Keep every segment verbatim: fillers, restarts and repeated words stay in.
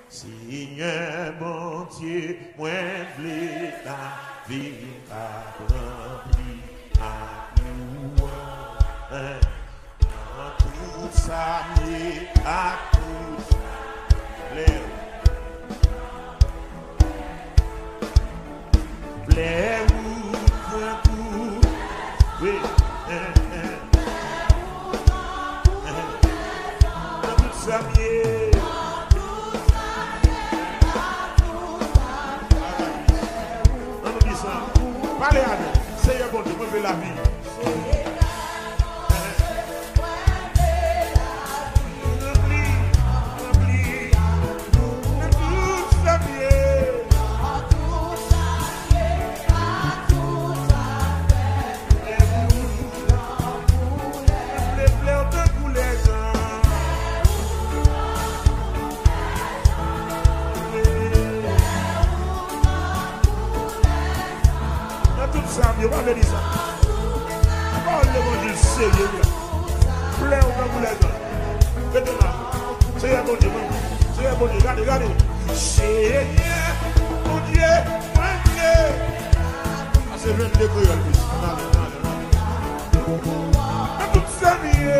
Seigneur mon Dieu, moi v'lais la vie à remplir à nous. À tout ça, à tout l'air. Plaît ou point coup, oui, dans tout ça, mieux. Parlez à nous, Seigneur bon Dieu, moi je veux la vie. Vous m'avez dit ça. Parle de mon Dieu sérieux. Plein au dans les gens. Maintenant, Seigneur mon Dieu, Seigneur mon Dieu, regardez, regardez. Seigneur mon Dieu, mon Dieu. Ah, c'est vingt-deux créoles. Dans toute sa vie.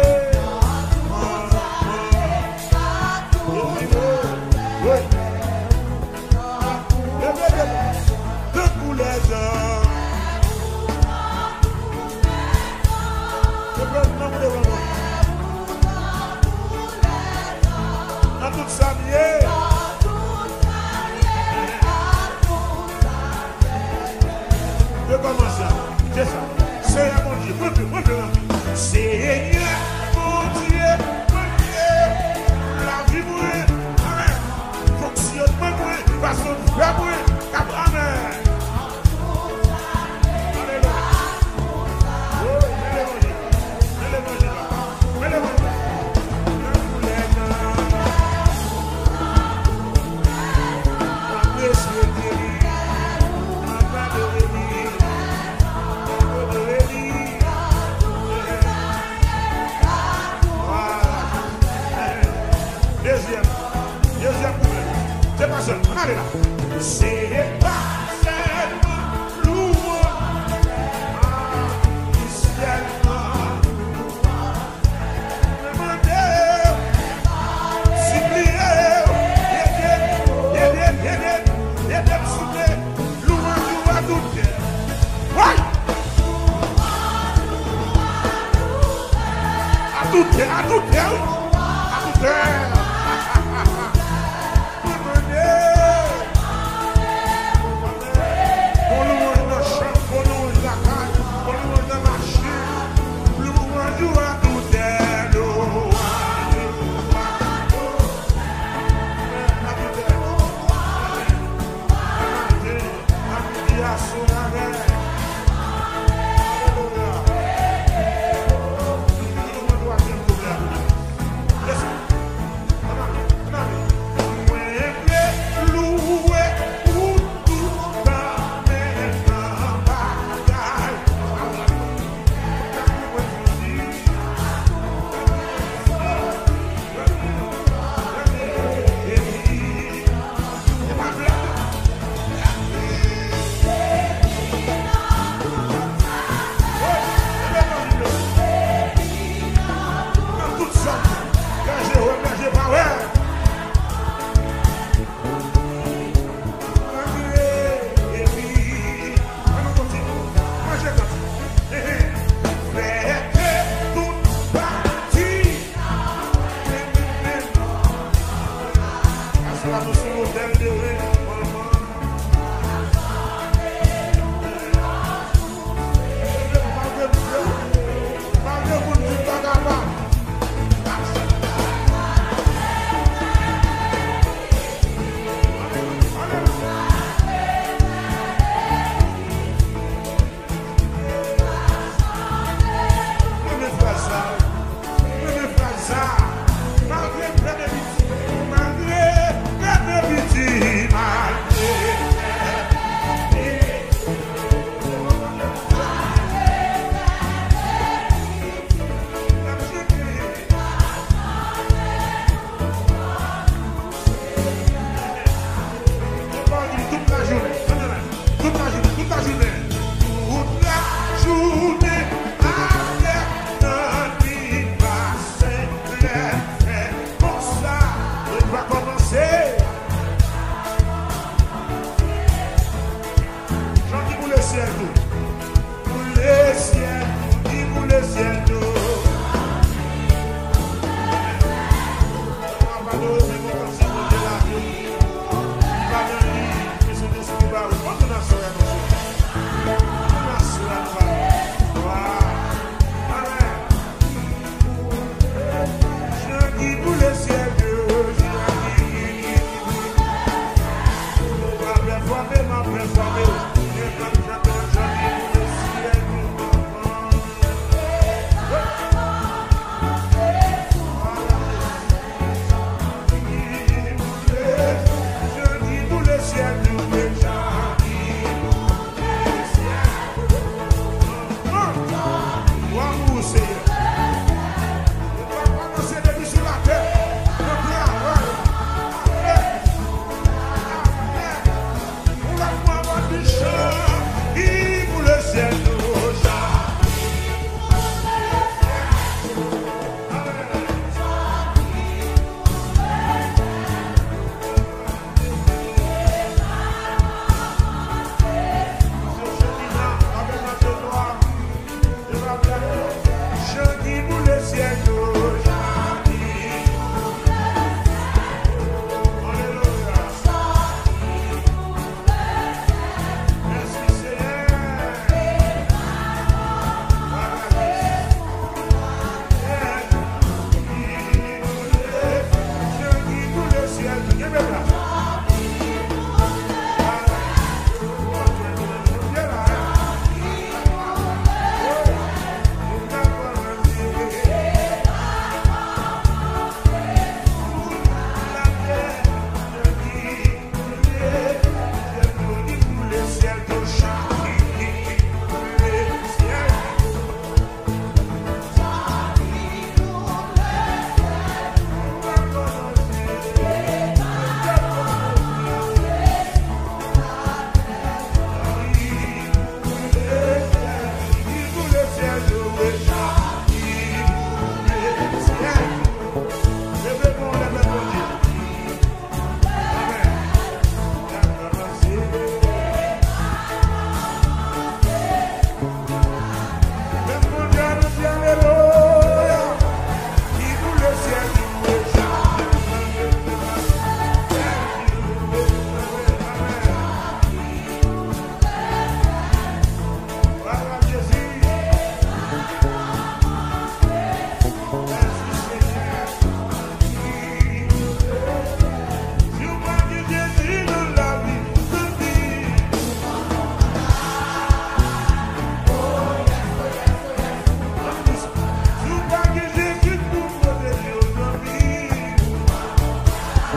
Oui. De tous les gens. Dans toute sa vie. Je commence ça. C'est ça. Seigneur mon Dieu. Mon Dieu, mon Dieu. Seigneur mon Dieu. Mon Dieu. La vie mouille. Amen. Fonctionnement mouille. Façon de faire mouille. Amen. Deuxième, deuxième problème. C'est pas seulement, allez là. C'est pas seulement louange. À tout terre, à tout terre, à tout terre. On louange dans le champ, on louange dans la caille, on louange dans la marché, louange à tout terre, louange. Malgré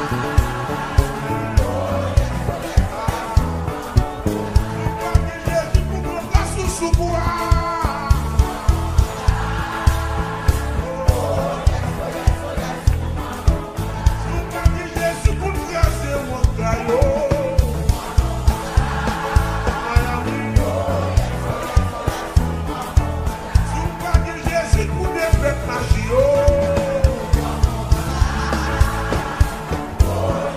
Oh,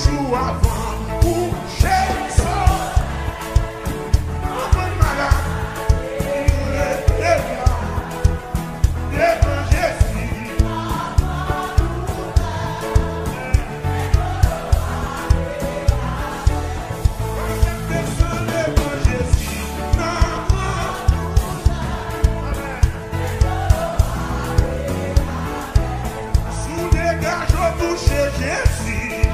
toujours avant coucher ça. Un malade, il est là, devant Jésus. Personne devant Jésus. Sous les gars, je touche Jésus.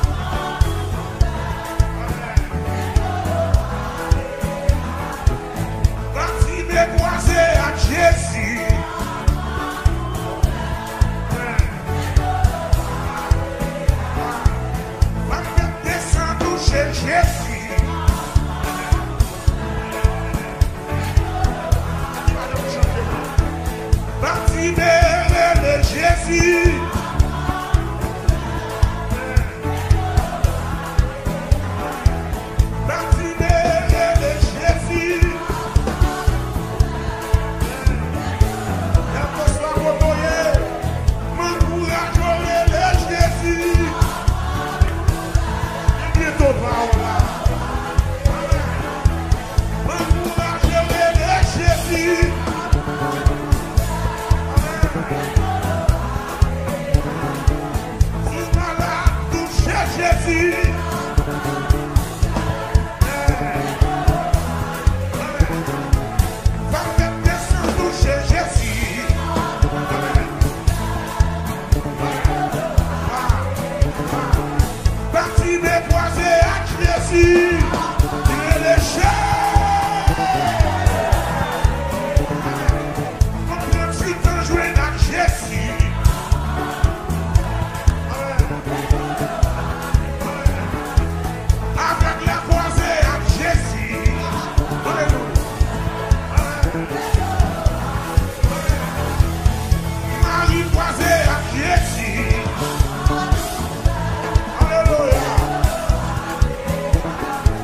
Parti mes croisés à Jésus. Parti descend toucher Jésus. Parti de Jésus. Parti de Jésus. L'apostole Boboye, m'encouragerait le Jésus. Et bientôt parole là. M'encouragerait le Jésus. Jésus. Va mettre descendre toucher Jésus. Parti des croisés à Jésus. Il est léger. On prend si t'en jouer à Jésus. Avec la croisée à Jésus. Marie croisée à Jésus. Alléluia.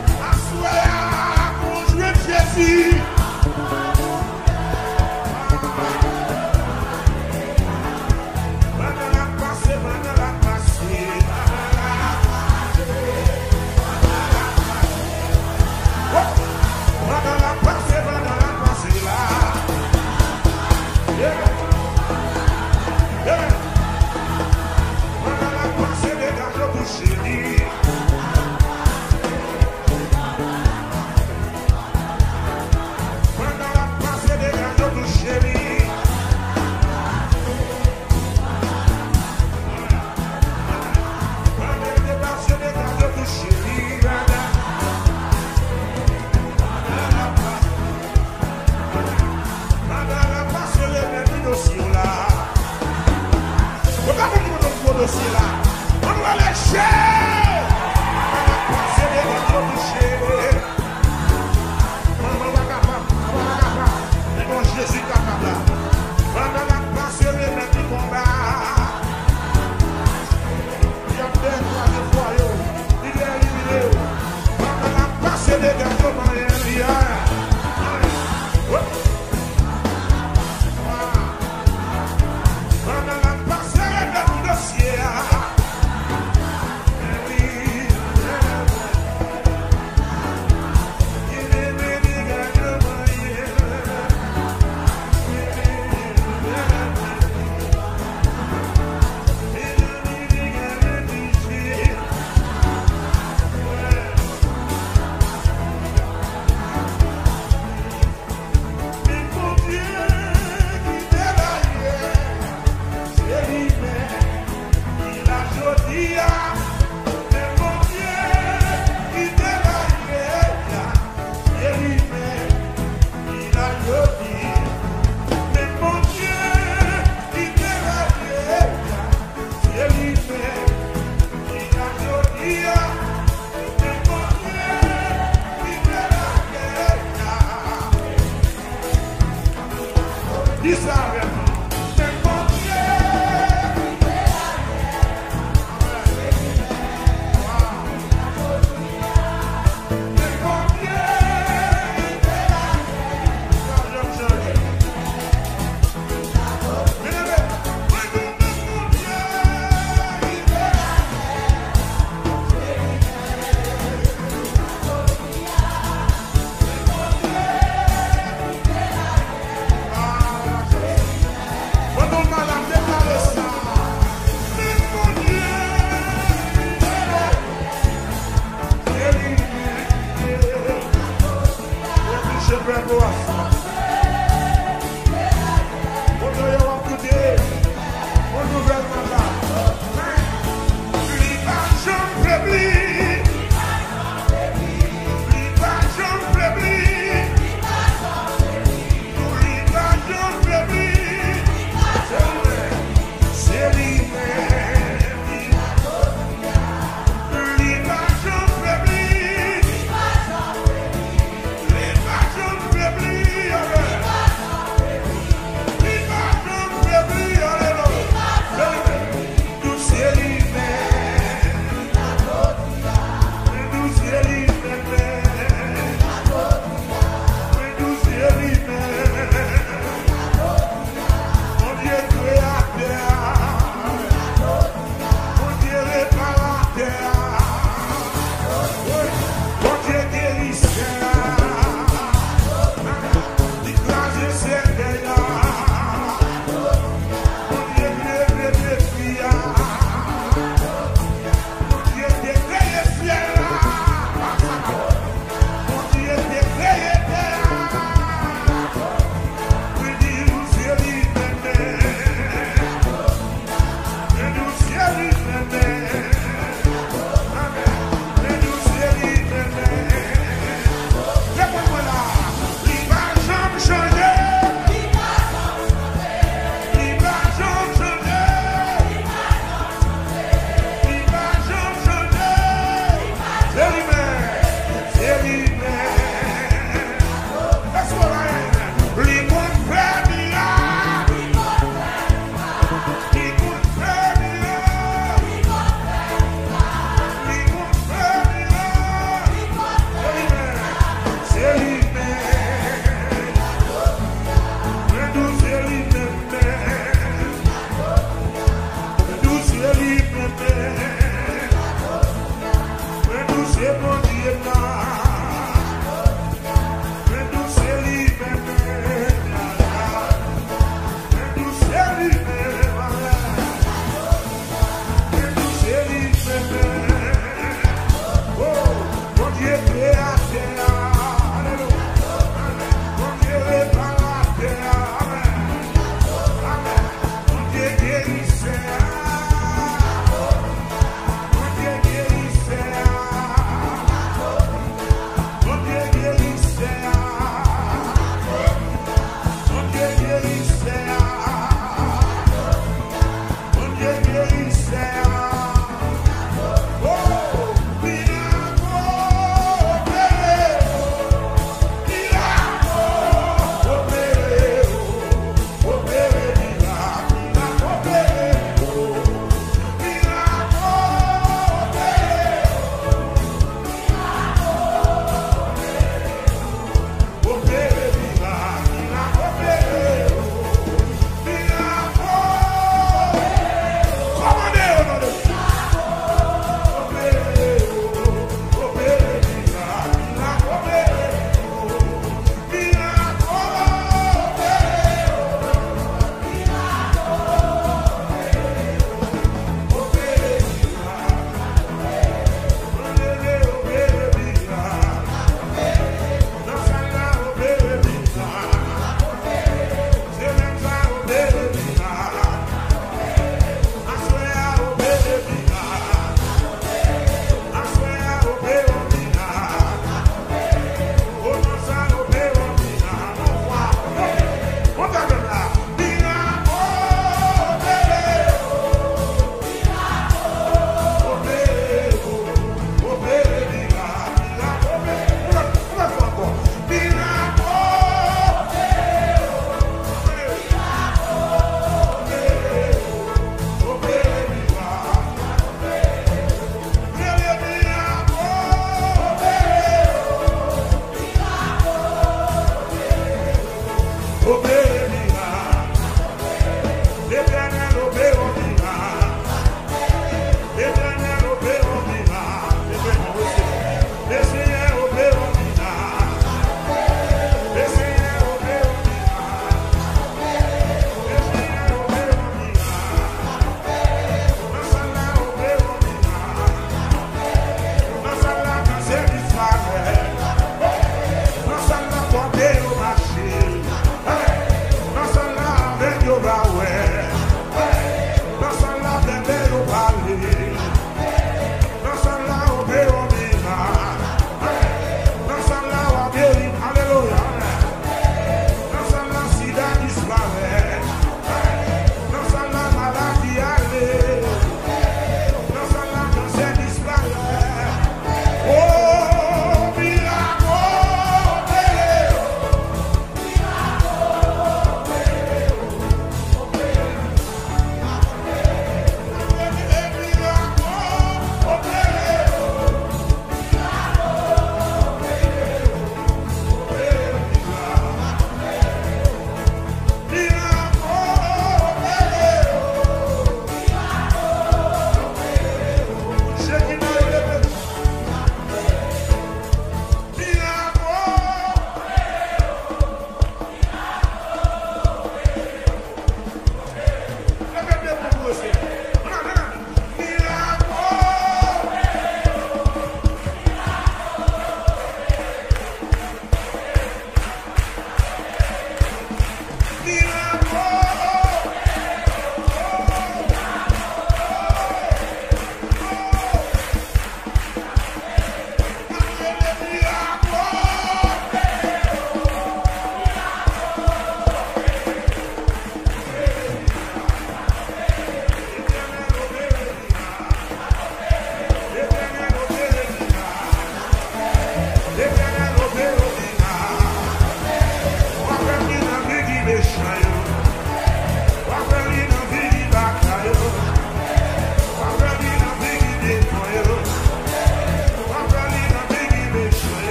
Yeah.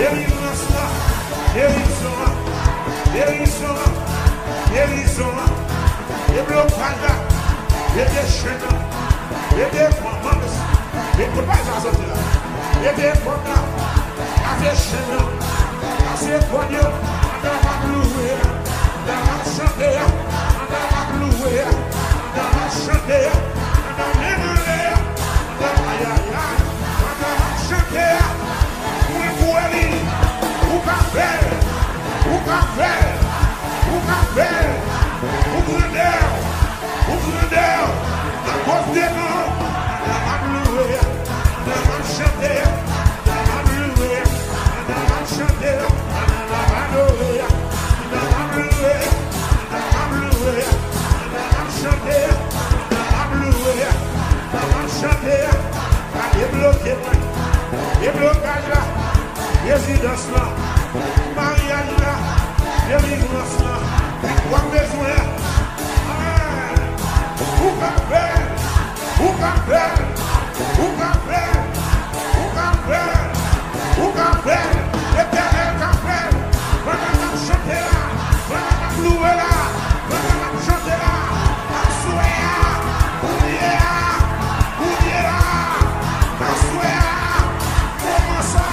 délivrance là, guérison là, guérison là, guérison là, des blocages là, et des chaînes là, et des commandes, et ne pas ça sortir là, et des commandes là, à des chaînes là, à ces poignets, on va louer, on va chanter, on va louer, on va chanter, on va mélanger, on va aïe aïe aïe, on va chanter. O café, o café, o café, o grandel, o grandel, a costeira, a blueia, a chanteia, a blueia, a chanteia, a blueia, a blueia, a blueia, a chanteia, a blueia, a chanteia, a débloquer, déblocage là. Résidence là, mariage là, délivrance là, quoi besoin? Où qu'a fait? Où qu'a fait? Où qu'a fait? Où qu'a fait? Où qu'a fait? L'éternel qu'a fait? Maintenant chanter là, maintenant louer là, maintenant chanter là, assoyer là, oublier là, oublier là, assoyer là, comment ça?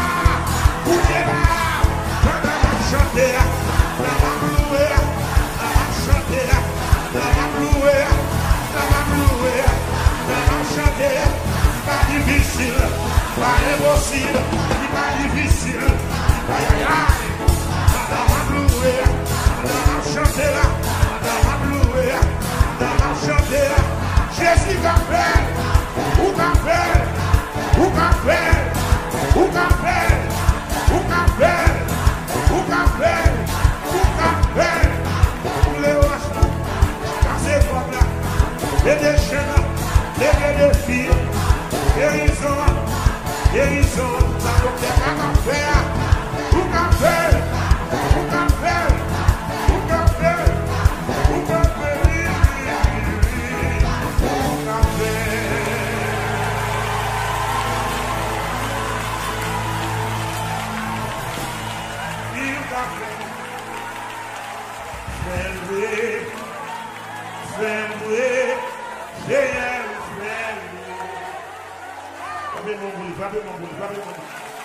Difficile, pas impossible, pas difficile, aïe aïe aïe, madame louer, madame chanter là, madame louer, madame chanter là, Jésus qu'a fait, ou qu'a fait, ou qu'a fait, ou qu'a fait, ou qu'a fait, ou qu'a fait, ou qu'a fait, pour les roches, dans ces formes là, les déchaînes là, les défis. Guérison, guérison, ça peut être un café, ou café, ou café, ou café, ou café, ou café. Il café, fais-le, fais-le, fais-le. Frappez mon boule, frappez mon boule, frappez mon boule.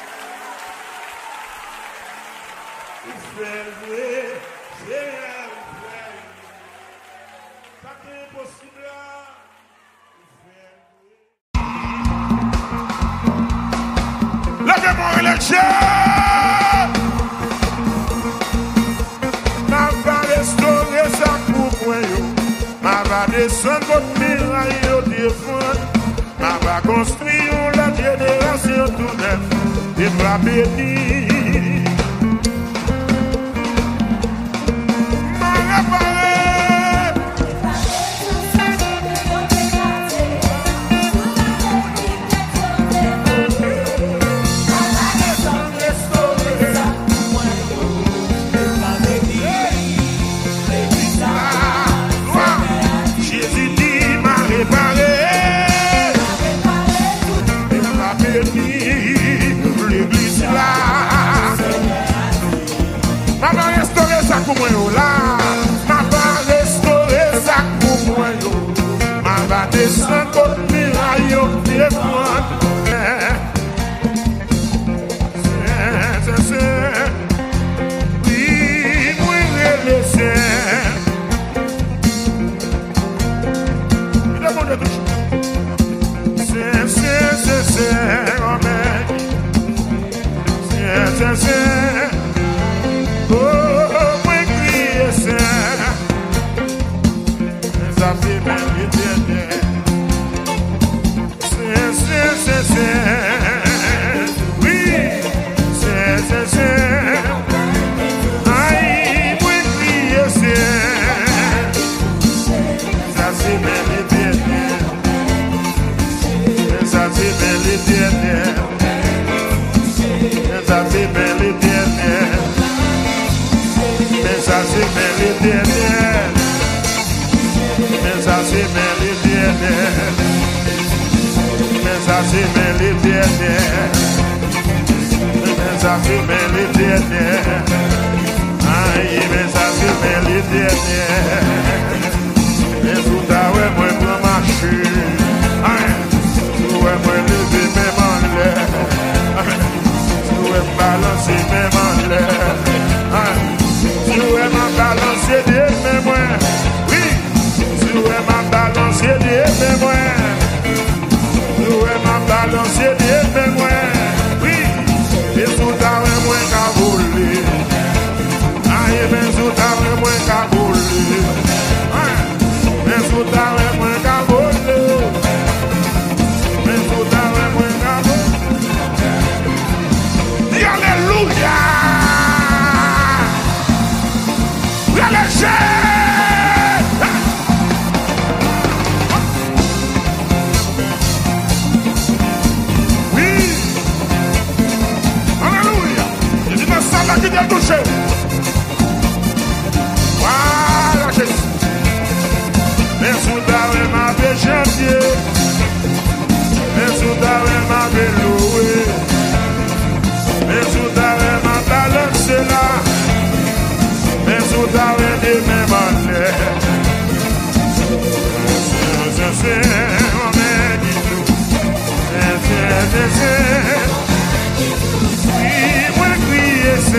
Il fait louer, c'est elle, pas impossible. Levez mon élection. Ma va restaurer sa coupe, ma va descendre votre miraille au défendre. Ma va construire la génération tout neuf et va bénir. Ma réparer. Jésus dit m'a réparé. L'église là, ma va restaurer ça pour moi là, ma va restaurer ça pour moi là, ma va descendre contre miraille au téléphone. C'est c'est oui, moi le c'est. Demande tout. C'est c'est c'est c'est. C'est, c'est, oh, moi crier c'est, ça fait même l'éternel. C'est, c'est, c'est, c'est, oui, c'est, c'est, c'est, aïe, moi crier c'est, ça c'est même l'éternel, ça c'est même l'éternel. Ça c'est bel éternel. Mais ça c'est bel éternel. Mais ça c'est bel éternel. Mais ça c'est bel éternel. Mais ça ça c'est bien l'éternel. Aïe, mais ça c'est bien l'éternel. Mais tout à ouais, moi, pour marcher. Aïe, ouais, moi, lever mes mains en l'air. Ouais, balancer mes mains en l'air. Aïe, ouais, ma balancer des mes mains. Oui, ouais, ma balancer des mes mains. Ouais, ma balancer des mes mains. Oui, et tout à ouais, moi, qu'à voler. Aïe, mais tout à ouais, moi, qu'à voler. Mais tout à ouais, moi, qu'à voler. Mais tout à ouais, moi, qu'à voler. Dis alléluia. Oui, allez, qui vient toucher. Voilà, Jésus. Mais sous ta main, ma belle chantier. Mais sous ta main, ma belle louée. Mais sous ta main, ma balance là. Mais sous ta main, des mêmes en l'air. C'est, c'est, mon mère dit tout. C'est, c'est, c'est. Mais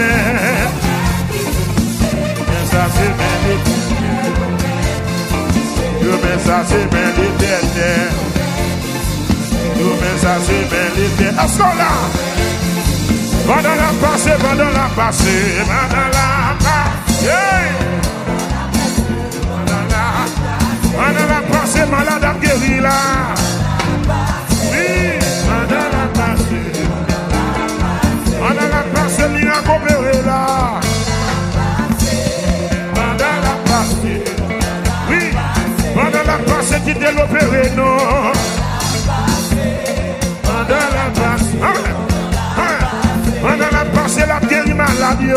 ça c'est bien l'éternel. Mais ça c'est bien l'éternel. Mais ça c'est bien l'éternel. Est-ce qu'on l'a? Pendant la passée, pendant la passée, pendant la passée. Pendant la passée, malade a guéri là. Oui, pendant la passée. On a la place, il a coopéré là. Pendant la place, oui. Pendant la place, qui t'a l'opéré, non. Pendant la place, pendant la place, la guéri maladie.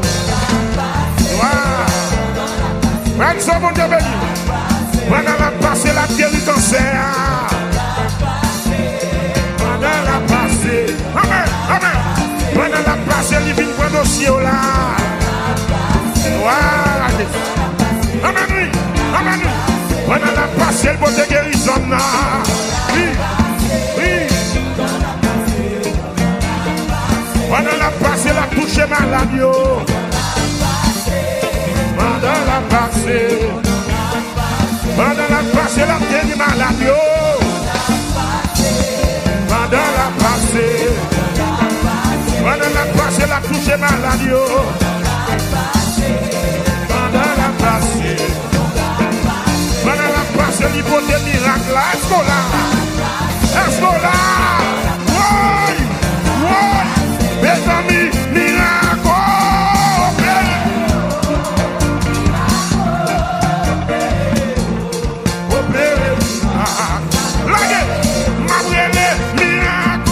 Même ça, mon Dieu béni. Pendant la place, la guéri cancer. Pendant la place, amen, amen. Pendant la place, il vient prendre au ciel là. Voilà. Amen, oui. Amen, oui. Pendant la place, il va te guérison là. Oui. Oui. Pendant la place, il a touché maladie. Pendant la place, pendant la place, il a guéri maladie. Pendant la place. Pendant la place, elle a touché maladie. Pendant la place, pendant la place, elle a posé miracle là. Est-ce qu'on l'a? Est-ce qu'on l'a? Oui! Oui! Mes amis, miracle! Opéré! Lagé! Mabrélé! Miracle!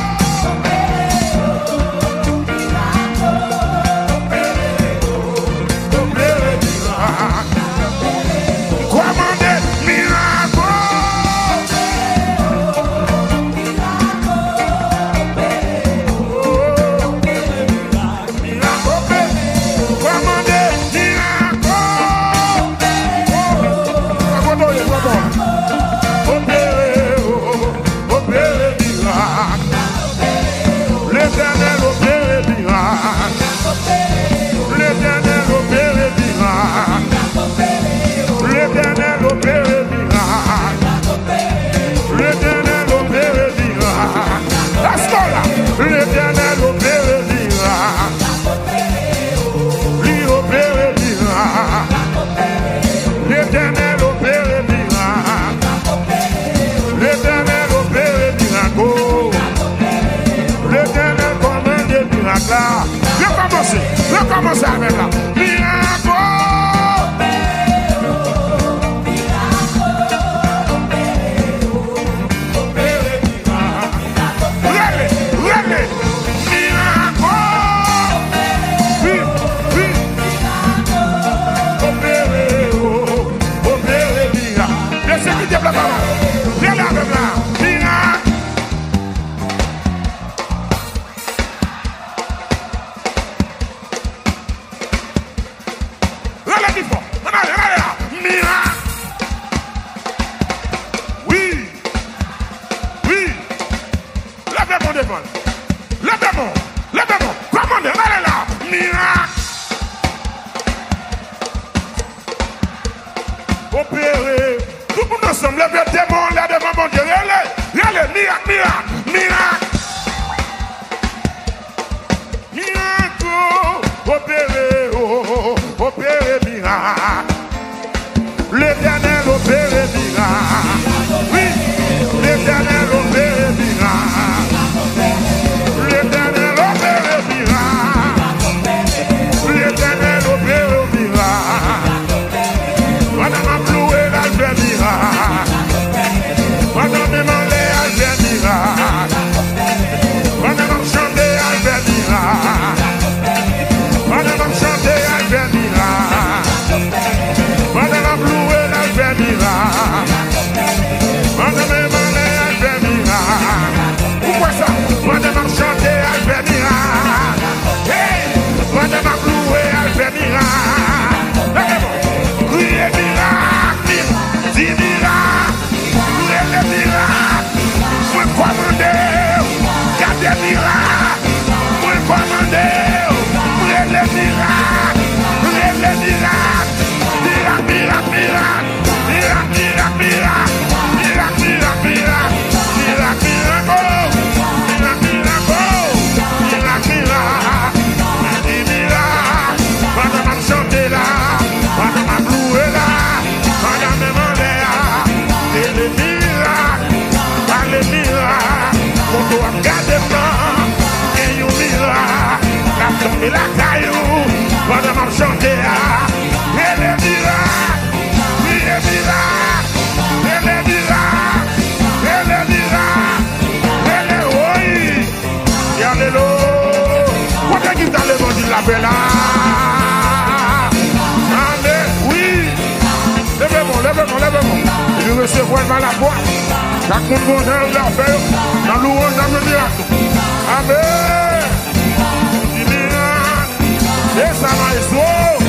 Commencer avec là. Miracle. levez-moi, levez-moi, commandez, allez là, miracle. Opérer, tout le monde ensemble, levez le démon, levez le mon Dieu, allez, allez, miracle, miracle, miracle. Miracle, opérer, oh, oh, oh, opérer, miracle. L'Éternel opère miracle. Oui, l'Éternel opère miracle. L'Éternel opère miracle. L'Éternel opère miracle. Madame a ploué la fait miracle. Madame a demandé à faire miracle. Madame a chanté à faire miracle. Madame a chanté à faire miracle. Madame a ploué la fait miracle. Madame a demandé à faire miracle. Pourquoi ça? Madame a chanté à faire miracle. Hey! Madame a ploué à faire miracle. Criez miracle, dis miracle, criez le miracle. Moi commandez, gardez miracle. Moi commandez, criez le miracle, criez le miracle. Miracle, miracle, miracle, miracle, miracle, miracle, miracle, miracle, miracle, miracle, miracle, miracle, miracle, miracle. Madame a chanté là, madame a loué là, madame a demandé là, et les miracles, par les miracles, on doit garder main, et un miracle, la tombe et la caillou, madame a chanté là, et les miracles, oui les miracles, et les miracles, et les miracles, et les oui, et alléluia, quoi qu'il y a le monde de la belle là. Levez-moi, levez-moi, levez-moi. Je recevoir par la boîte. Chaque monde bon dans leur faire. Dans louange, dans le miracle. Amen. Du miracle. Et ça va être.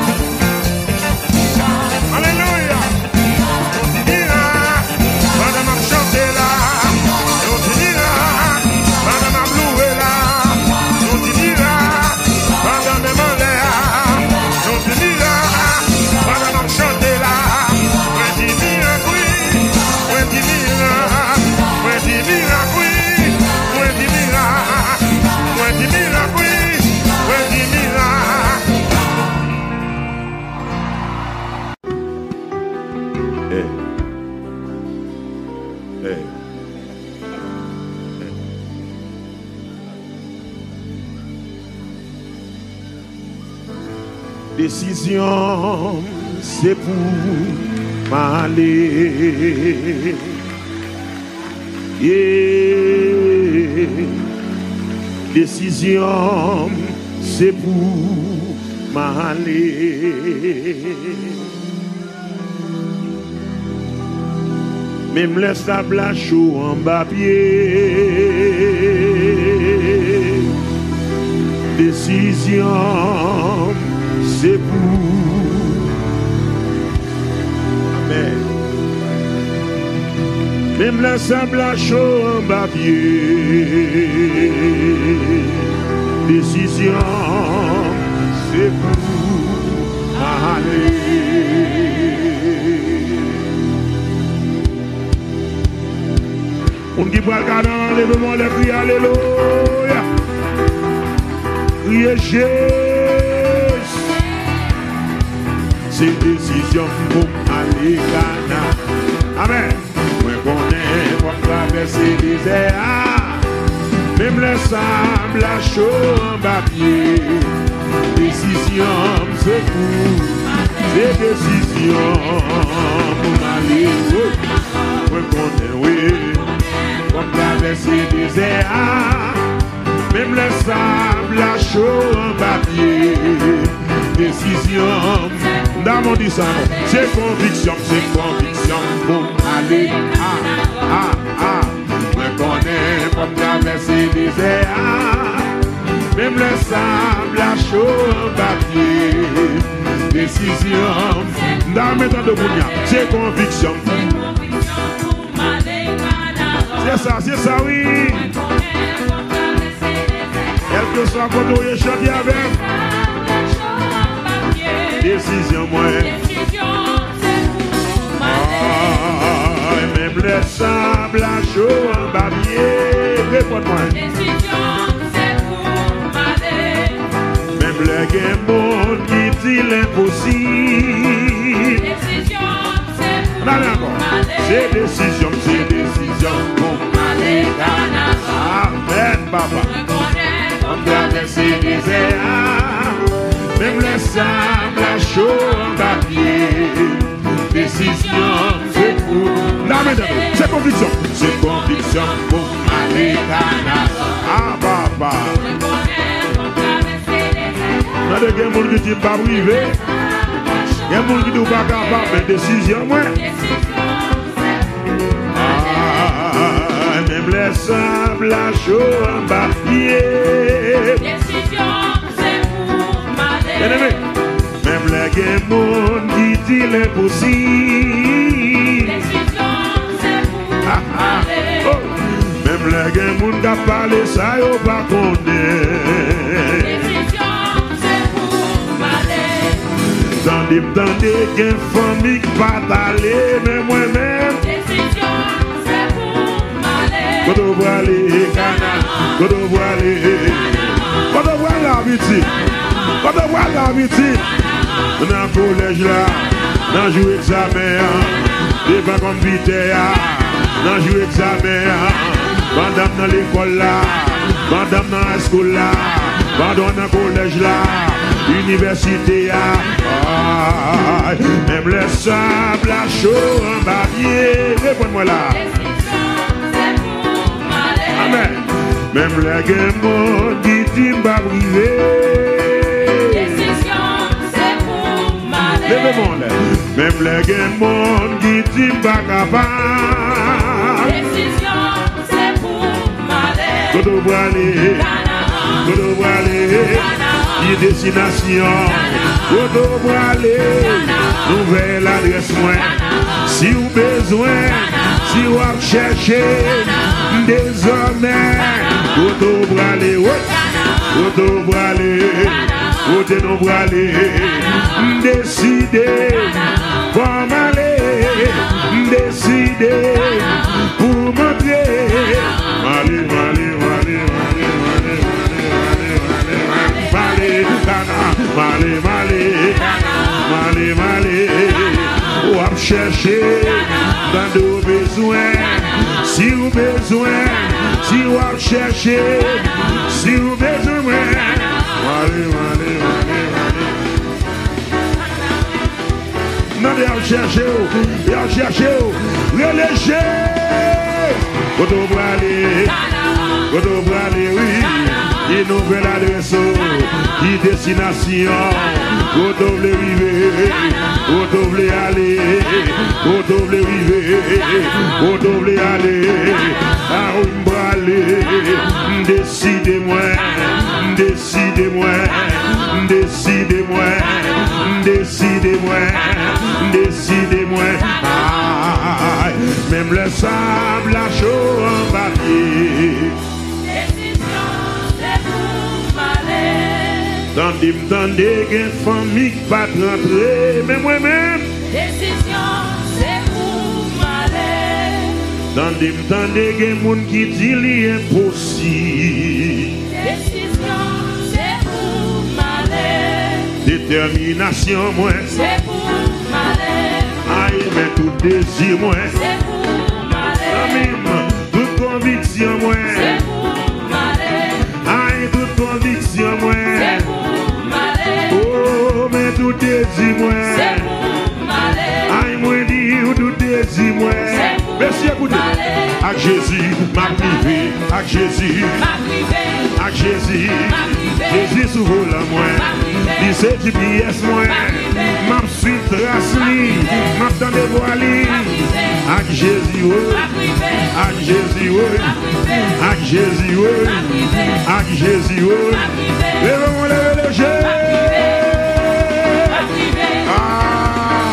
Alléluia. Du miracle. Madame a chanté là. Du miracle. Madame a loué là. Du miracle. Madame a demandé là. Du miracle. Madame a chanté là. Décision, c'est pour m'aller. Yeah. Décision, c'est pour m'aller. Même le sable chaud en bas pied. Décision, c'est pour. Amen. Même le sable chaud en bas pied. Décision, c'est pour aller. On dit pas le cadre, lève-moi les cris, alléluia. Criez Jésus. C'est décision pour aller Ghana. Amen. Moi connais pour traverser les airs. Même le sable à chaud en bas pied. Décision, c'est pour. C'est décision pour aller. Moi connais, oui. Pour traverser les airs. Même le sable à chaud en papier. Décision. Dans mon dit ça, c'est conviction, c'est conviction pour aller. Ah, ah, ah. Je connais pour traverser les airs. Même le sable à chaud en papier. Décision. Dans mes temps de Bounia, c'est conviction. C'est ça, c'est ça, oui. de ça, quand on est chanté avec. Décision, moi. Même le sable à chaud en babier. Réponds-moi. Même le game monde qui dit l'impossible. C'est décision, c'est décision pour m'aller. Amen, papa. On traverser les airs. Même le sable à chaud en papier. Décision, c'est pour. Là, mesdames, c'est conviction. C'est conviction pour m'aller. Ah, papa. Il y a des gens qui ne disent pas privé. Il y a des gens qui ne disent pas capable, mais décision, moi. Ah, même les sables à chaud en papier. Décision, c'est pour m'aller. Même les gens qui disent l'impossible. Décision, c'est pour m'aller. Même les gens qui parlent ça, ils ne pas connaître. Tandis, tandis, qu'il y a une famille qui va t'aller, mais moi-même. Décision, c'est pour m'aller. Quand on voit aller, quand on voit aller, quand on voit l'habitude, quand on voit l'habitude, dans le collège là, dans le jour examen, devant comme vite, dans le jour examen, madame dans l'école là, madame dans la school là, madame dans le collège là. Université ah, même le sable à chaud en babier. Réponds-moi là. Amen. Même les gens qui disent pas privé. Décision, c'est pour m'aller. Lève-moi là. Même les gens qui disent pas capable. Décision, c'est pour m'aller. Quand on voit aller, quand on voit aller. Destination, où doit aller, nouvelle adresse moi. Si vous besoin, si vous cherchez, désormais, où doit aller, où doit aller, où doit aller, décider, pour m'aller, décider, pour montrer, allez, allez, allez, allez, Malé, malé, malé, malé, ou à chercher dans nos besoins, si vous besoin, si vous à chercher, si vous besoin, malé, malé, malé, malé. Non, à chercher, à chercher, reléger, quand on va aller, quand on va aller, oui. Une nouvelle adresse, qui destination, où doble arriver, où doble aller, où doble arriver, où doble aller, à où aller, décidez-moi, décidez-moi, décidez-moi, décidez-moi, décidez-moi, même le sable à chaud en papier. Tandis, tandis, qu'il y a une famille qui va rentrer, mais moi-même. Décision, c'est pour m'aller. Tandis, tandis, qu'il y a un monde qui dit l'impossible. Décision, c'est pour m'aller. Détermination, moi. C'est pour m'aller. Aïe, mais tout désir, moi. C'est pour m'aller. Toute conviction, moi. C'est pour m'aller. Aïe, toute conviction, moi. C'est pour oh, mais tout désir, moi. C'est pour m'aller. Aïe, moi, dis, tout désir, moi. Merci, écoutez. Avec Jésus, ma privée. Avec Jésus, ma privée. Avec Jésus, Jésus s'ouvre la moi. Il sait du pièce, moi. Ma suite trace li. Ma temps de voili. Avec Jésus, oui. Avec Jésus, oui. Avec Jésus, oui. Avec Jésus, oui. Lève-moi, lève le jeu.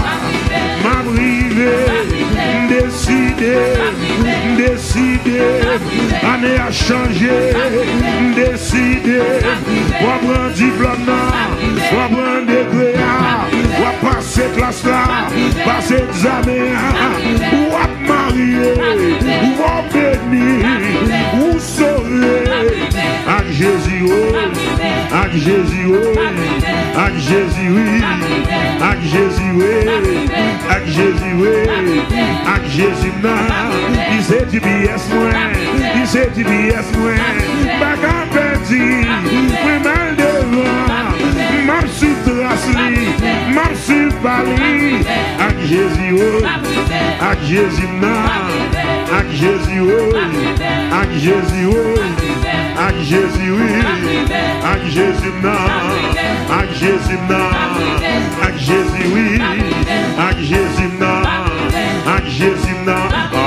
Ma privée. Décidé, décidé, année a changé, décidé, on prend diplôme, on prend degré, on passe classe là, passe examen, on marié, on béni, on sauvé, avec Jésus, avec Jésus, avec Jésus, oui, avec Jésus, oui, avec Jésus, oui, avec Jésus, non, il sait du B S moi, il sait du B S moi, bagarre perdu, mais mal devant, mal sur trace, mal sur Paris, avec Jésus, oui, avec Jésus, non, avec Jésus, oui, avec Jésus, oui, avec Jésus, oui, avec Jésus, non, avec Jésus, non, avec Jésus, oui, avec Jésus, non, avec Jésus, non.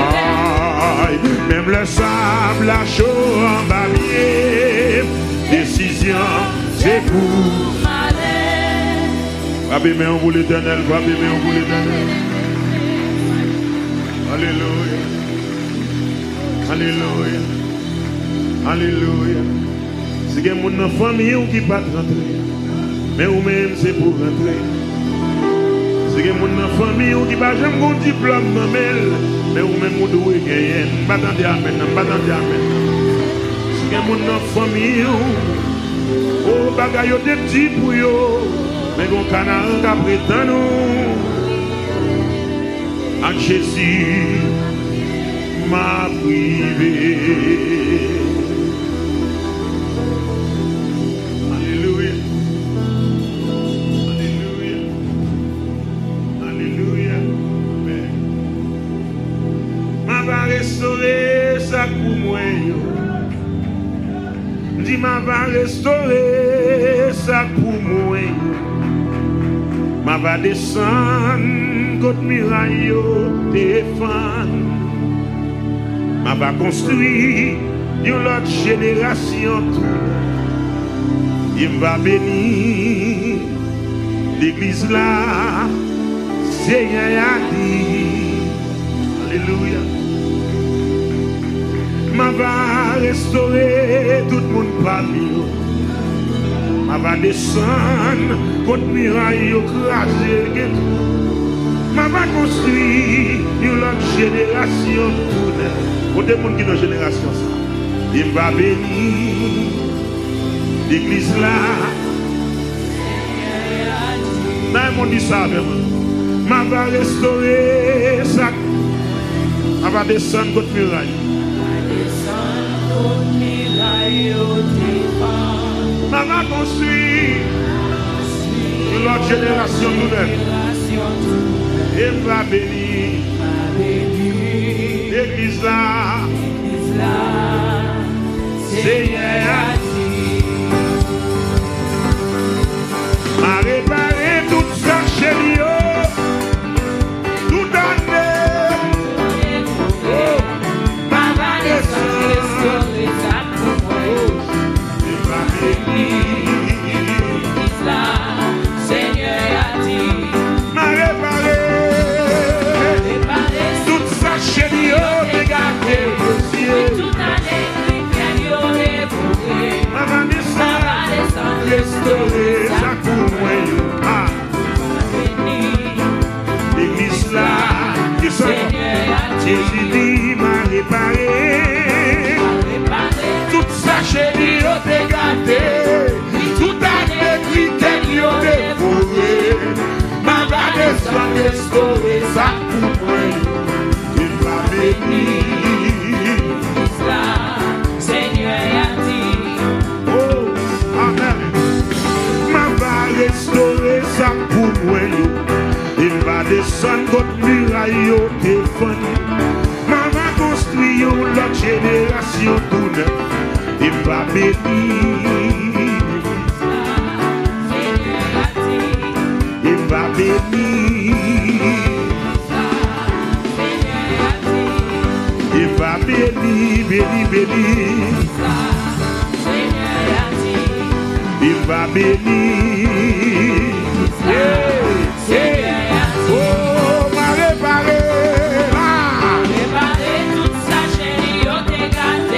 Même le sable la chaud en babier, décision, c'est pour. Frappez mais on vous l'éternel, frappez mais on vous l'éternel. Alléluia. Alléluia. Alléluia. C'est que mon famille qui pas rentrer, mais ou même c'est pour rentrer. C'est que mon famille qui pas jamais mon diplôme dans elle, mais ou même mon doit gagner. M'attendez amen, m'attendez amen. C'est que mon famille, oh bagaille de petit pour yo, mais mon canard qui prétend nous. En Jésus m'a privé. Alléluia. Alléluia. Alléluia. Amen. Ma va restaurer ça pour moi. Dis ma va restaurer ça pour moi. Ma va descendre. Côte miraille défendre, ma va construire une autre génération tout. Il va bénir l'église là, Seigneur a dit, alléluia. Ma va restaurer tout le monde parmi eux. Ma va descendre côte miraille écrasée. Ma va construire une autre génération pour des gens qui ont une génération ça. Il va bénir l'église là. Mais on dit ça vraiment. Ma va restaurer ça. Ma va descendre contre muraille. Ma va construire une autre génération nouvelle. Et va bénir l'église là, Seigneur a dit, m'a réparé toute sa chérie, tout année, oh, m'a va descendre, et va bénir l'église là, Seigneur a dit, m'a réparé. Chérie, oh, regardez vos yeux. Tout année, chrétien, yo dévoué. Ma va descendre, restaurer sa cour. Ah, l'église là, qui sont Jésus dit, m'a réparé. Toute sa chérie, oh, regardez. Tout année, chrétien, yo dévoué. Ma va descendre, restaurer sa cour. Seigneur a dit, oh, amen. Ma va restaurer ça pour moi. Il va descendre contre muraille au téléphone. Ma va construire l'autre génération tout neuf. Il va bénir. Seigneur a dit, il va bénir. Il va bénir, bénir, bénir. Il va bénir. Hey, hey. Oh, m'a réparé. Ah. Réparé toute sa chérie, oh, t'es gâté.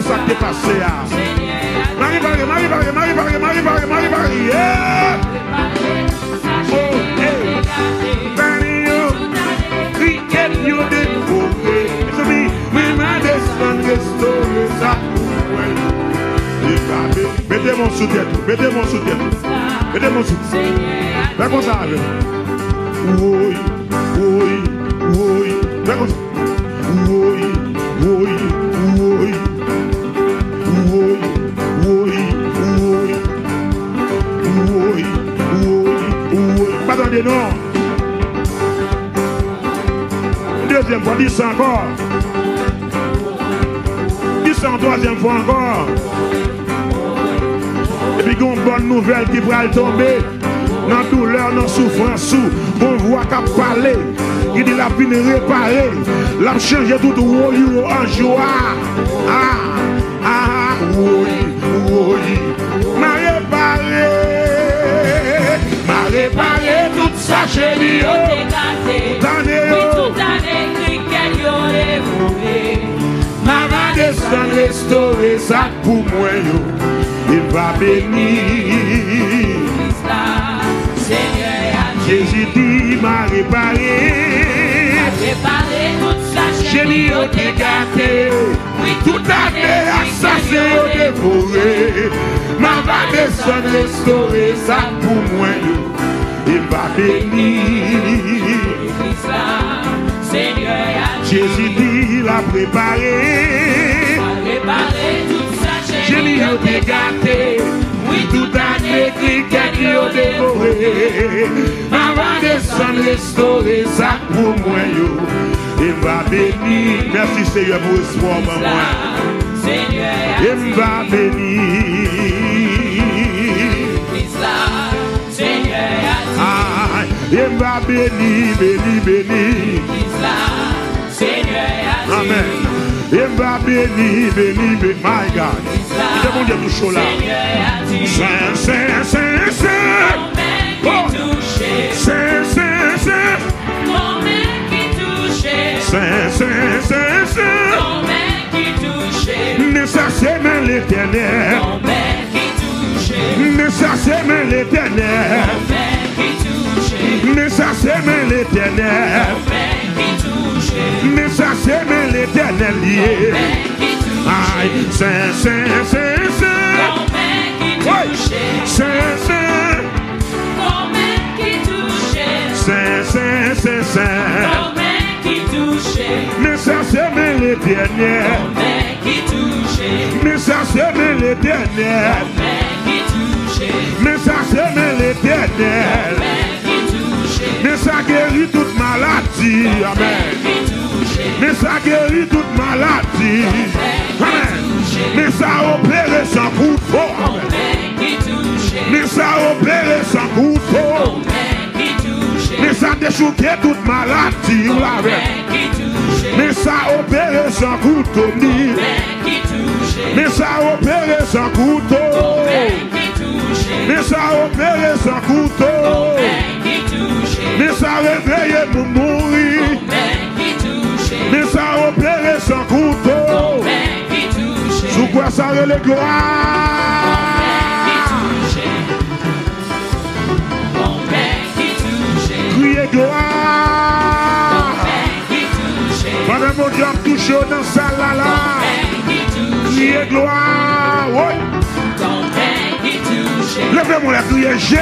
ça qui est passé. Marie, Marie, Marie, Marie, Marie, Marie, Marie, Marie, Marie, Marie, yeah. Oh, hey. Marie, cricket, you did okay. To me, we made this one, this story, ça. Mettez mon soutien, mettez mon soutien, mettez mon soutien. Fais comme ça, oui, oui, oui, fais comme ça. Oui, oui, oui, oui, oui, oui, oui, oui, oui. Pas dans des noms. Deuxième fois, dis ça encore. Dis ça en troisième fois encore. Et puis, il y a une bonne nouvelle qui va tomber. Dans la douleur, dans la souffrance, on voit qu'à parler. Il dit la vie réparée. La changer tout rôle en joie. Ah, ah, oui, oui. M'a réparé. M'a réparé toute sa chérie. Toute année, toute année, cricket, yo dévoué. M'a descendre, restaurer ça pour moi, yo. Il va bénir. Jésus dit m'a réparé. M'a réparé toute sa chérie au dégâté. Oui, toute année assassin au dévoré. M'a va descendre restaurer ça pour moi. Il va bénir. Jésus dit l'a préparé. M'a réparé toute sa chérie au dégâté. Oui, tout année, cricket qui a dévoré. Avant de s'en restaurer, ça pour moi, yo. Il va bénir. Merci Seigneur pour l'espoir, moi. Il va bénir. Ah, il va bénir, bénir, bénir. Amen. Il va bénir, bénir, bénir. My God. Il est bon Dieu tout chaud là. Saint, Saint, Saint, Saint. Saint, Saint, Saint. Saint, Saint, Saint, Saint. Mais ça c'est même l'éternel. Mais ça c'est même l'éternel. Mais ça c'est même l'éternel. Mais ça c'est même l'éternel lié. Aïe, Saint, Saint, Saint, Saint. Saint, Saint. Saint, Saint, Saint, Saint. Mais ça c'est même l'éternel. Mais ça c'est même l'éternel. Mais ça c'est même l'éternel. Mais ça guérit toute maladie. Amen. Mais ça guérit toute maladie. Amen. Mais ça opère sans couteau. Mais ça opère sans couteau. Mais ça déchouqué toute maladie. Mais ça opère sans couteau. Mais ça opère sans couteau. Mais ça opère sans couteau. Mais ça réveille pour mourir. Mais ça opère sans couteau. Sous quoi ça relève gloire. Criez gloire. Pendant mon Dieu touche dans sa la la. Criez gloire. Oui. Levez-moi la crier j'ai.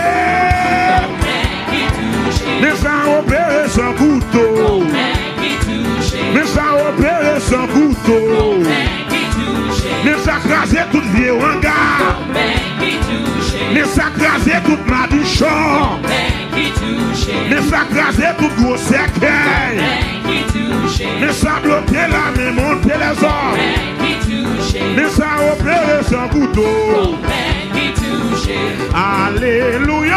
Mais ça opère sans couteau. Mais ça opère sans couteau. Mais ça crase toute vieille hangar. Mais ça crase toute madichon. Mais ça crase toute gros cercueil. Mais ça bloque la main, monte les hommes. Mais ça opère sans couteau. Alléluia.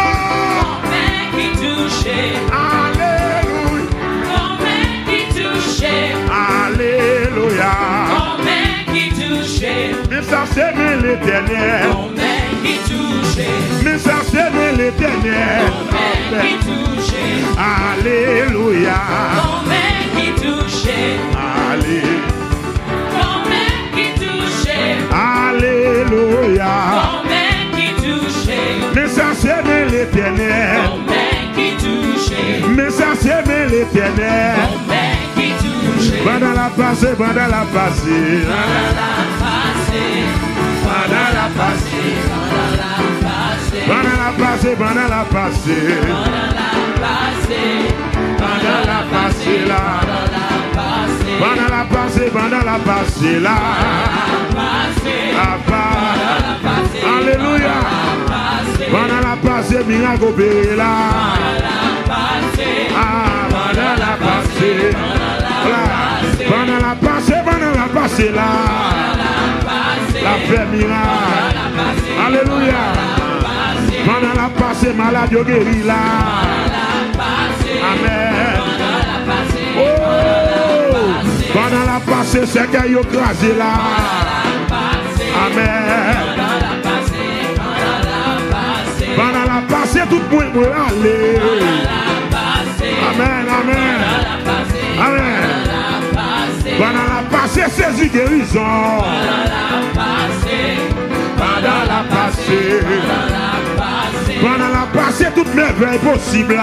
Alléluia. Alléluia. Mais ça c'est l'éternel. Mais ça c'est l'éternel. Alléluia. Alléluia. l'éternel. Mon père qui touche. Pendant la passée, pendant la passée. Pendant la passée. Pendant la passée. Pendant la passée. Pendant la passée, pendant la passée. Pendant la passée. Pendant la passée là. Pendant la passée. Pendant la passée, pendant la passée là. Alléluia. Pendant la passée, miracle opéré là. Ah, pendant la passée. Pendant la passée, pendant la passée là. La paix miracle. Alléluia. Pendant la passée, malade yo guéri là. Amen. Oh, pendant la passée, c'est qu'il y a crasé là. Amen. Pendant la passée, tout le monde peut aller. Amen, amen. Amen. Pendant la passée, c'est guérison. Pendant la passée. Pendant la passée, toute merveille possible.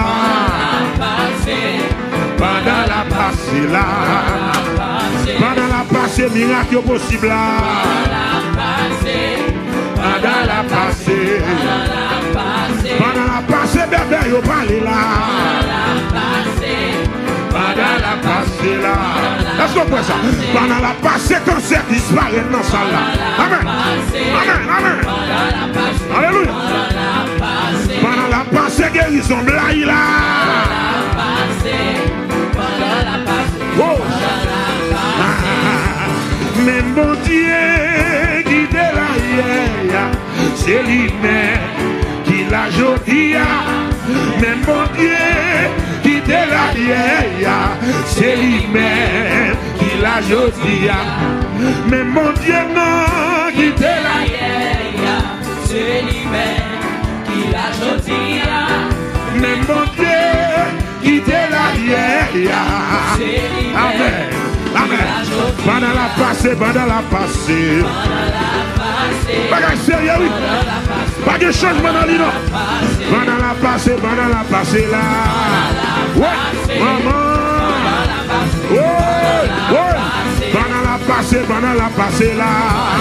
Pendant la passée là. Pendant la passée, miracle possible. Pendant la passée. Pendant la passée, bébé, yo parle là. Pendant la passée là. Est-ce qu'on peut ça? Pendant la passée, cancer disparaît dans ça là. Amen. Amen, amen. Alléluia. Pendant la passée, guérison blague là. Oh. Même bon Dieu qui de la hier, c'est lui-même qui l'a jodi. Même bon Dieu qui de la hier, c'est lui-même qui l'a jodi. Même bon Dieu non qui de la hier, c'est lui-même qui l'a jodi. même bon Dieu qui de la hier. Amen. Amen. Pendant la passée, pendant la passée. Pas de sérieux, oui. Pas de changement dans l'île. Pendant la passée, pendant la passée là. Ouais, maman. Ouais, ouais. Pendant la passée, pendant la passée là.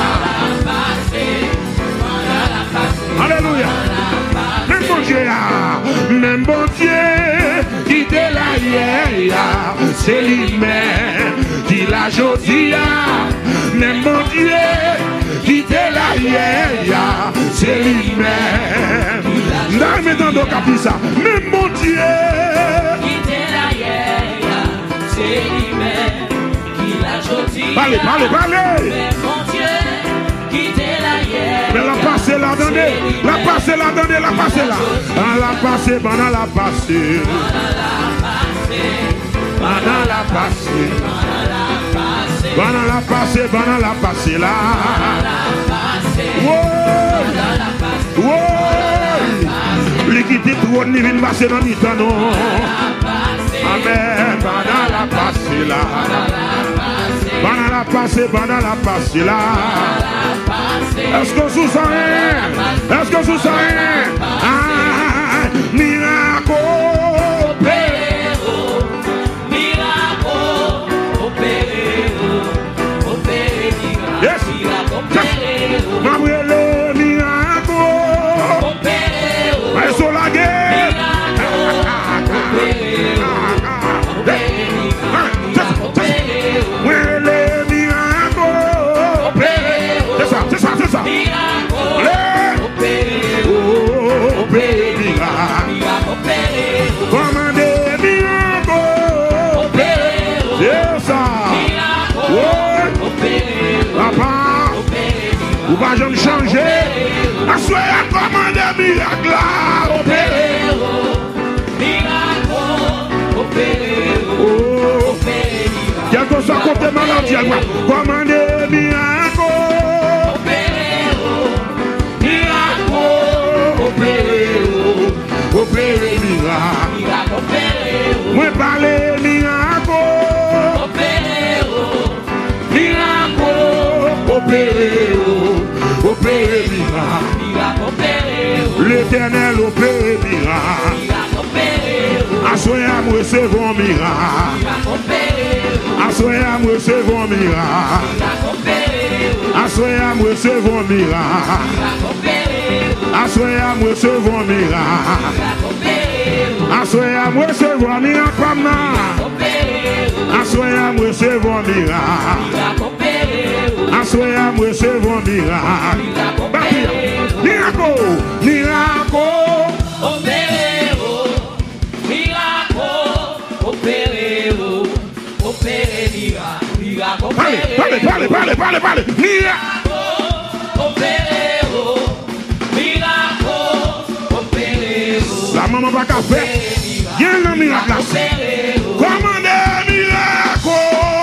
Alléluia. Même bon Dieu, même bon Dieu qui de la hier, c'est lui-même qui l'a jodi. Même bon Dieu qui de la hier, c'est lui-même. Là, maintenant, donc, à ça. Même bon Dieu qui de la hier, c'est lui-même qui l'a jodi. Parlez, parlez, parlez. Même bon Dieu qui de la hier. Mais la passée, la donnée, la passée, la donnée, la passée là. Ah, la passée, pendant la passée. Pendant la passée. Pendant la passée, pendant la passée là. Ouais. Ouais. L'équité trop ni vient passer dans le temps non. Amen. Pendant la passée là. Pendant la passée, pendant la passée là. Est-ce que vous savez? Est-ce que vous savez? Ah, miracle opéré. Miracle opéré. Opéré, miracle. Yes. Miracle opéré. Mabrele miracle. Opéré. Est-ce que la guerre? C'est ça, c'est ça. Commandez miracle. C'est ça. Ouais. Papa, vous va jamais changer. Assoyez à commander miracle là. Opéré. Oh. Quel que soit côté maladie, commandez miracle. Opéré miracle. Moi parler miracle. Miracle. Opéré. Opéré miracle. L'éternel opéré miracle. À Assoya, me recevons un miracle. Assoya, me recevons un miracle. Assoya, me recevons un miracle. Assoya, me recevons un miracle. Assoya, me recevons un miracle. Assoya, me recevons un miracle. Assoya, me recevons un miracle. Miracle, miracle. Parlez, parlez, parlez, parlez, parlez, parlez. Miracle. La maman va qu'à faire. Il y a un miracle. Commandez miracle.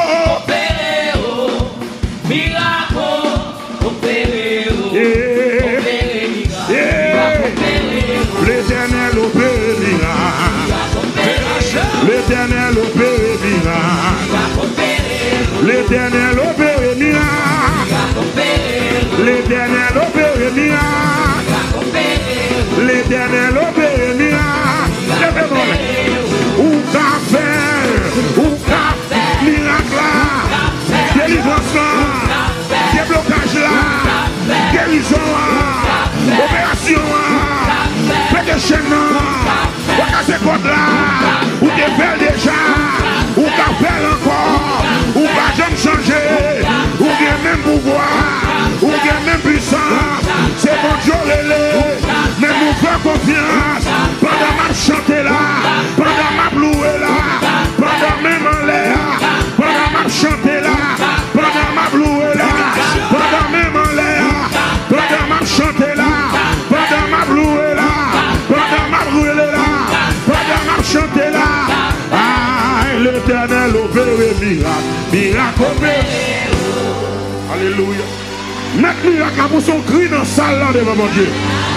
L'éternel opère miracle. L'éternel opère miracle. L'éternel opère miracle. L'éternel opère miracle. L'éternel opère miracle. Ou qu'a fait, ou qu'a fait miracle là. Délivrance là. Déblocage là. Guérison là. Opération là. Faites des chaînes là. Ou qu'a ces côtes là. Ou des fait déjà. Ou qu'a fait encore. Ou pas jamais changer. Ou bien même pouvoir. Ou bien même puissance. C'est mon Dieu lélé. Mais nous faisons confiance. Pendant ma chanter là. Pendant ma louer là. Pendant même en l'air. Pendant ma chanter là. Pendant ma louer là. Pendant même en l'air. Pendant ma chanter là. Pendant ma louer là. Pendant ma louer là. Pendant ma chanter là. Ah, l'éternel opère miracle. Miracle opère. Alléluia. Mettre miracle pour son cri dans la salle là devant mon Dieu.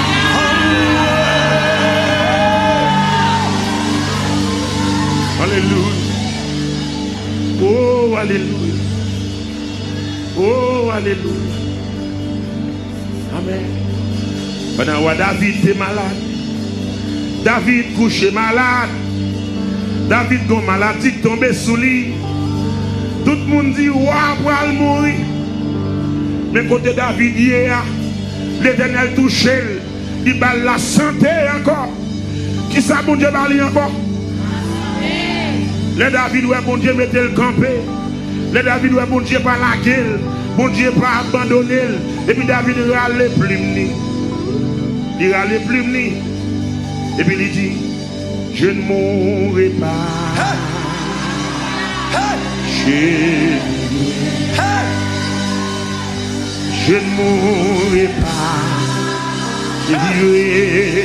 Alléluia. Oh, alléluia. Oh, alléluia. Amen. Pendant que David était malade, David couché malade, David a une maladie tombée sous lui. Tout le monde dit, waouh, pour mourir. Mais côté David, hier, l'Éternel touché, il bat la santé encore. Qui ça, bon Dieu, va encore? Les David, ouais, bon Dieu, mettez le campé. Les David, ouais, bon Dieu, pas la gueule. Bon Dieu, pas abandonné. Et puis David, il râle plus ni. Il râle plus ni. Et puis il dit, je ne mourrai pas. Je, je ne mourrai pas. Je vivrai.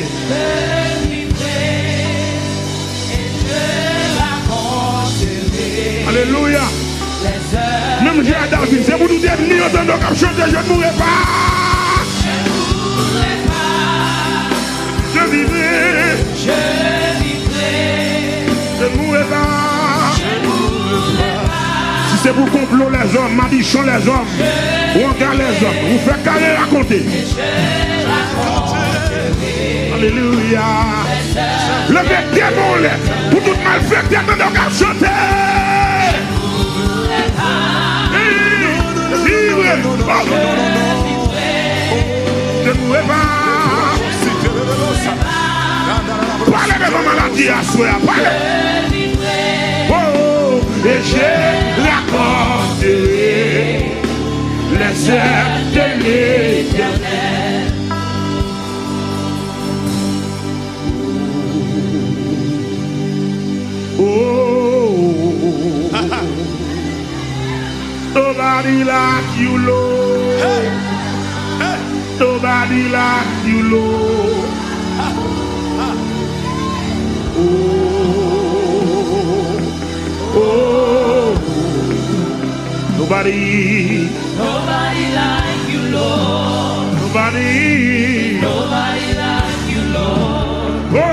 Alléluia. Même j'ai à David, c'est pour nous dire, ni entendre comme chanter, je ne mourrai pas. Je vivrai. Je vivrai. Je ne mourrai pas. Je ne mourrai pas. Si c'est pour complot les hommes, madichon les hommes, ou encore les hommes, vous faites carré raconter. Alléluia. Le mec démon, pour tout malfaiteur, nous devons chanter. Je ne mourrai pas. Parlez de ma maladie à soi. Parlez. Oh, et j'ai raconté les œuvres de l'Éternel. Oh, nobody like you, Lord. Hey. Hey. Nobody like you, Lord. Oh, oh, nobody, Nobody like you, Lord. nobody, Nobody like you, Lord. oh,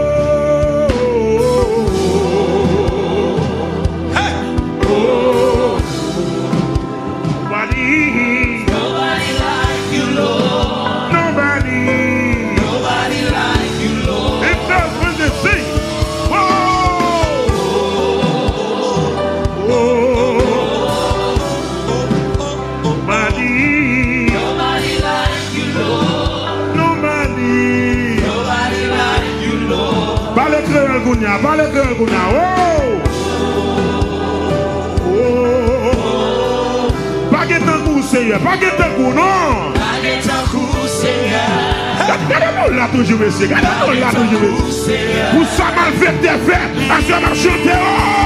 Hey. oh, nobody, Nobody like you, Lord. nobody, Nobody like you, Lord. it does when they sing, oh, grand qu'on a. Oh! Oh! Pas de temps pour Seigneur, pas de temps pour non. Pas de temps pour Seigneur. Regardez-nous là toujours, monsieur. Regardez-nous là toujours. Pour ça, mal fait tes faits. À ce moment chanter.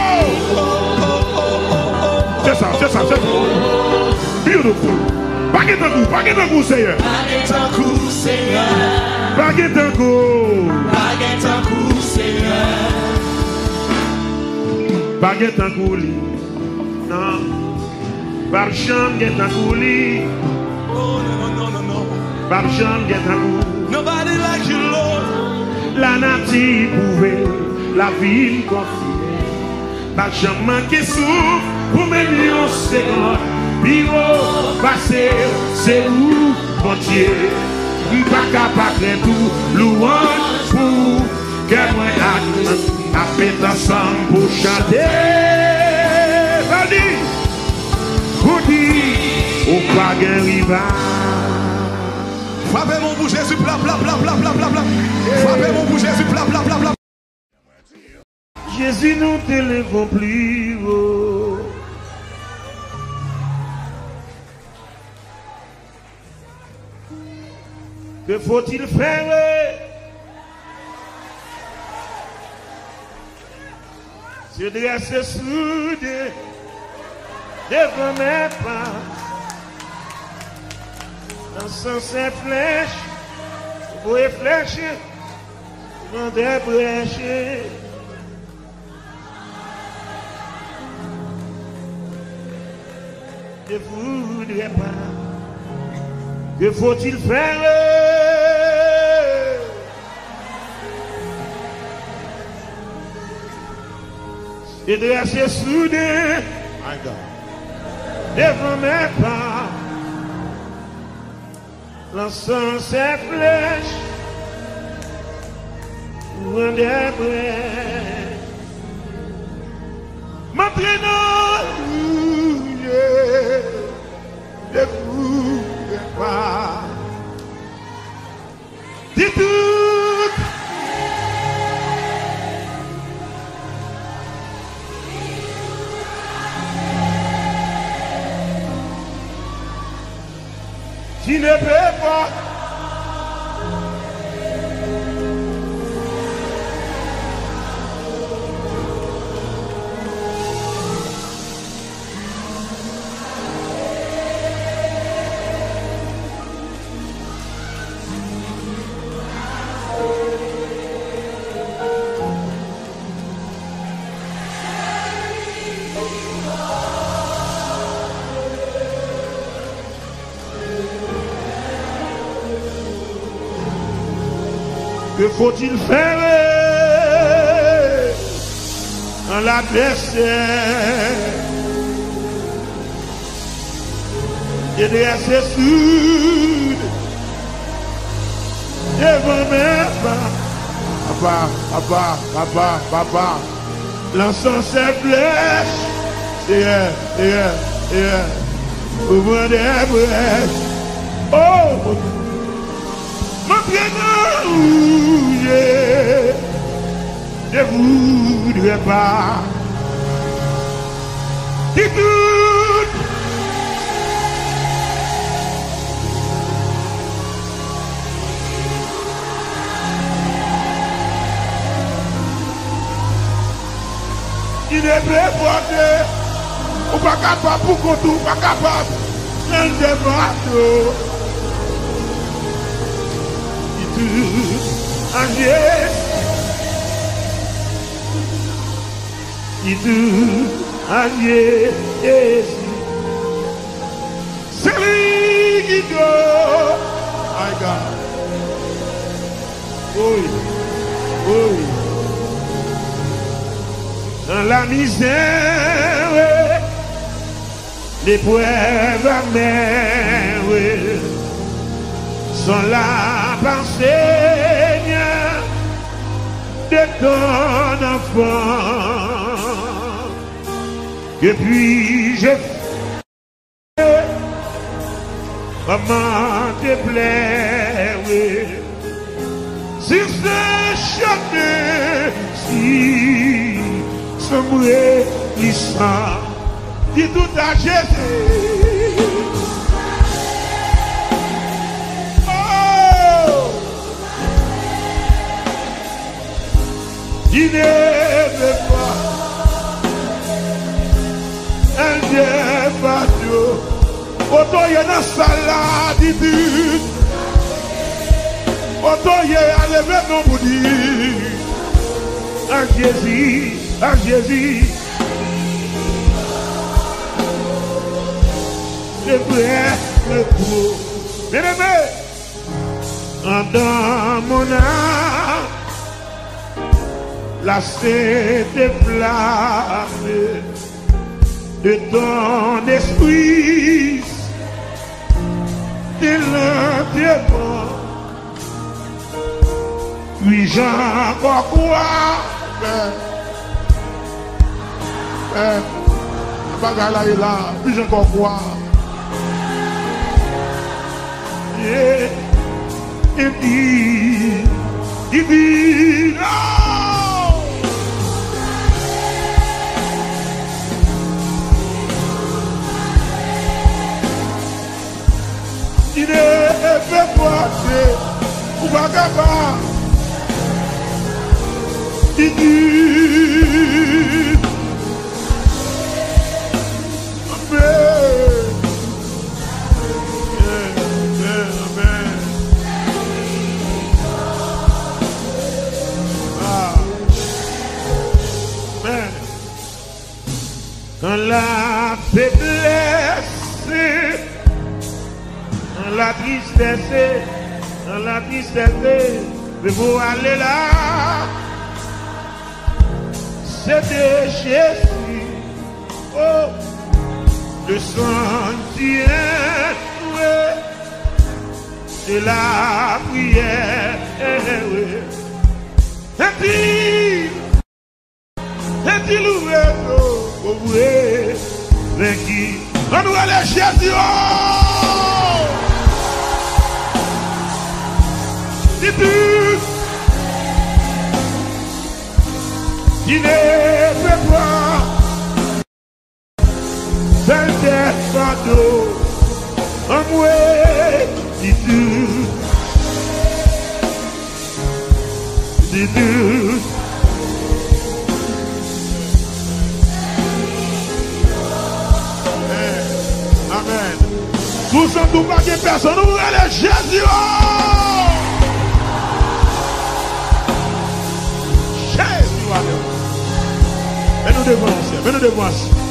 C'est ça, c'est ça, c'est ça. Beautiful. Pas de temps pour, pas de temps pour Seigneur. Pas de temps pour Seigneur. Pas de temps pour. Pas de temps pour Seigneur. Pas de temps pour lui. Non. Par chambre, de temps pour lui. Oh non, non, non, non. Par chambre, de temps pour lui. Nobody like you, Lord. La nature pouvait la vie confier. Par chambre, manquer souffle pour mener en seconde. Pivot, passer, c'est où, mon Dieu. Pas capable de tout, louange pour que moi à fait ensemble pour chanter. Allez, pour dire, au pas de rival. Frappez mon bouche Jésus, bla bla bla bla bla bla bla. Frappez mon bouche Jésus, bla bla bla bla. Jésus, nous t'élèvons plus haut. Que faut-il faire? Se dresser soudé devant mes pas. Dans son ses flèches, vous pouvez fléchir dans des brèches. Ne voudrais pas. Que faut-il faire? Et de rester soudé devant mes pas, lançant ses flèches loin des brèches, m'entraînant de vous pas. Dis tout. Tu ne peux pas. Que faut-il faire en l'adversaire? Et de assez soude devant mes pas. Papa, papa, papa, papa, lançant ses flèches, yeah, yeah, yeah, ouvrant des brèches. Oh, mon prénom, yeah, ne voudrais pas. Dis tout. Il est préporté, ou pas capable pour qu'on tout, pas capable, un débat. Agnès, il tout, Agnès, c'est lui qui doit. My God. Oui, oui. Dans la misère, l'épreuve amère, sont là par Seigneur de ton enfant. Que puis-je faire, maman te plaire, sur ce chemin-ci. semblé l'issant. Dis tout à Jésus. Oh! Il n'est pas un Dieu bateau. Autant il y a dans salade, il dit. Autant il y a levé non pour dire. À Jésus, à Jésus. Le vrai, le beau. Bien aimé. Dans mon âme, la sainte flamme de ton esprit, de l'enterrement. Oui, j'en crois quoi? Ben, ben, bagarre là et là, puis j'en crois quoi? Et il dit, il dit, non! Il est fait passer, ou pas capable. Il dit, Amen. Amen, amen. Ah. Amen. Dans la faiblesse, dans la tristesse, dans la tristesse, mais vous allez là. C'est de Jésus, oh, le sentier, de la prière, et puis, et puis l'ouvert, oh, oui, mais qui, on doit aller Jésus, oh, et puis, il n'est pas c'est des cadeaux en moi dis tout dis tout amen vous sentez pas que personne nous allez Jésus Jésus allez mais nous devons, mais nous devons.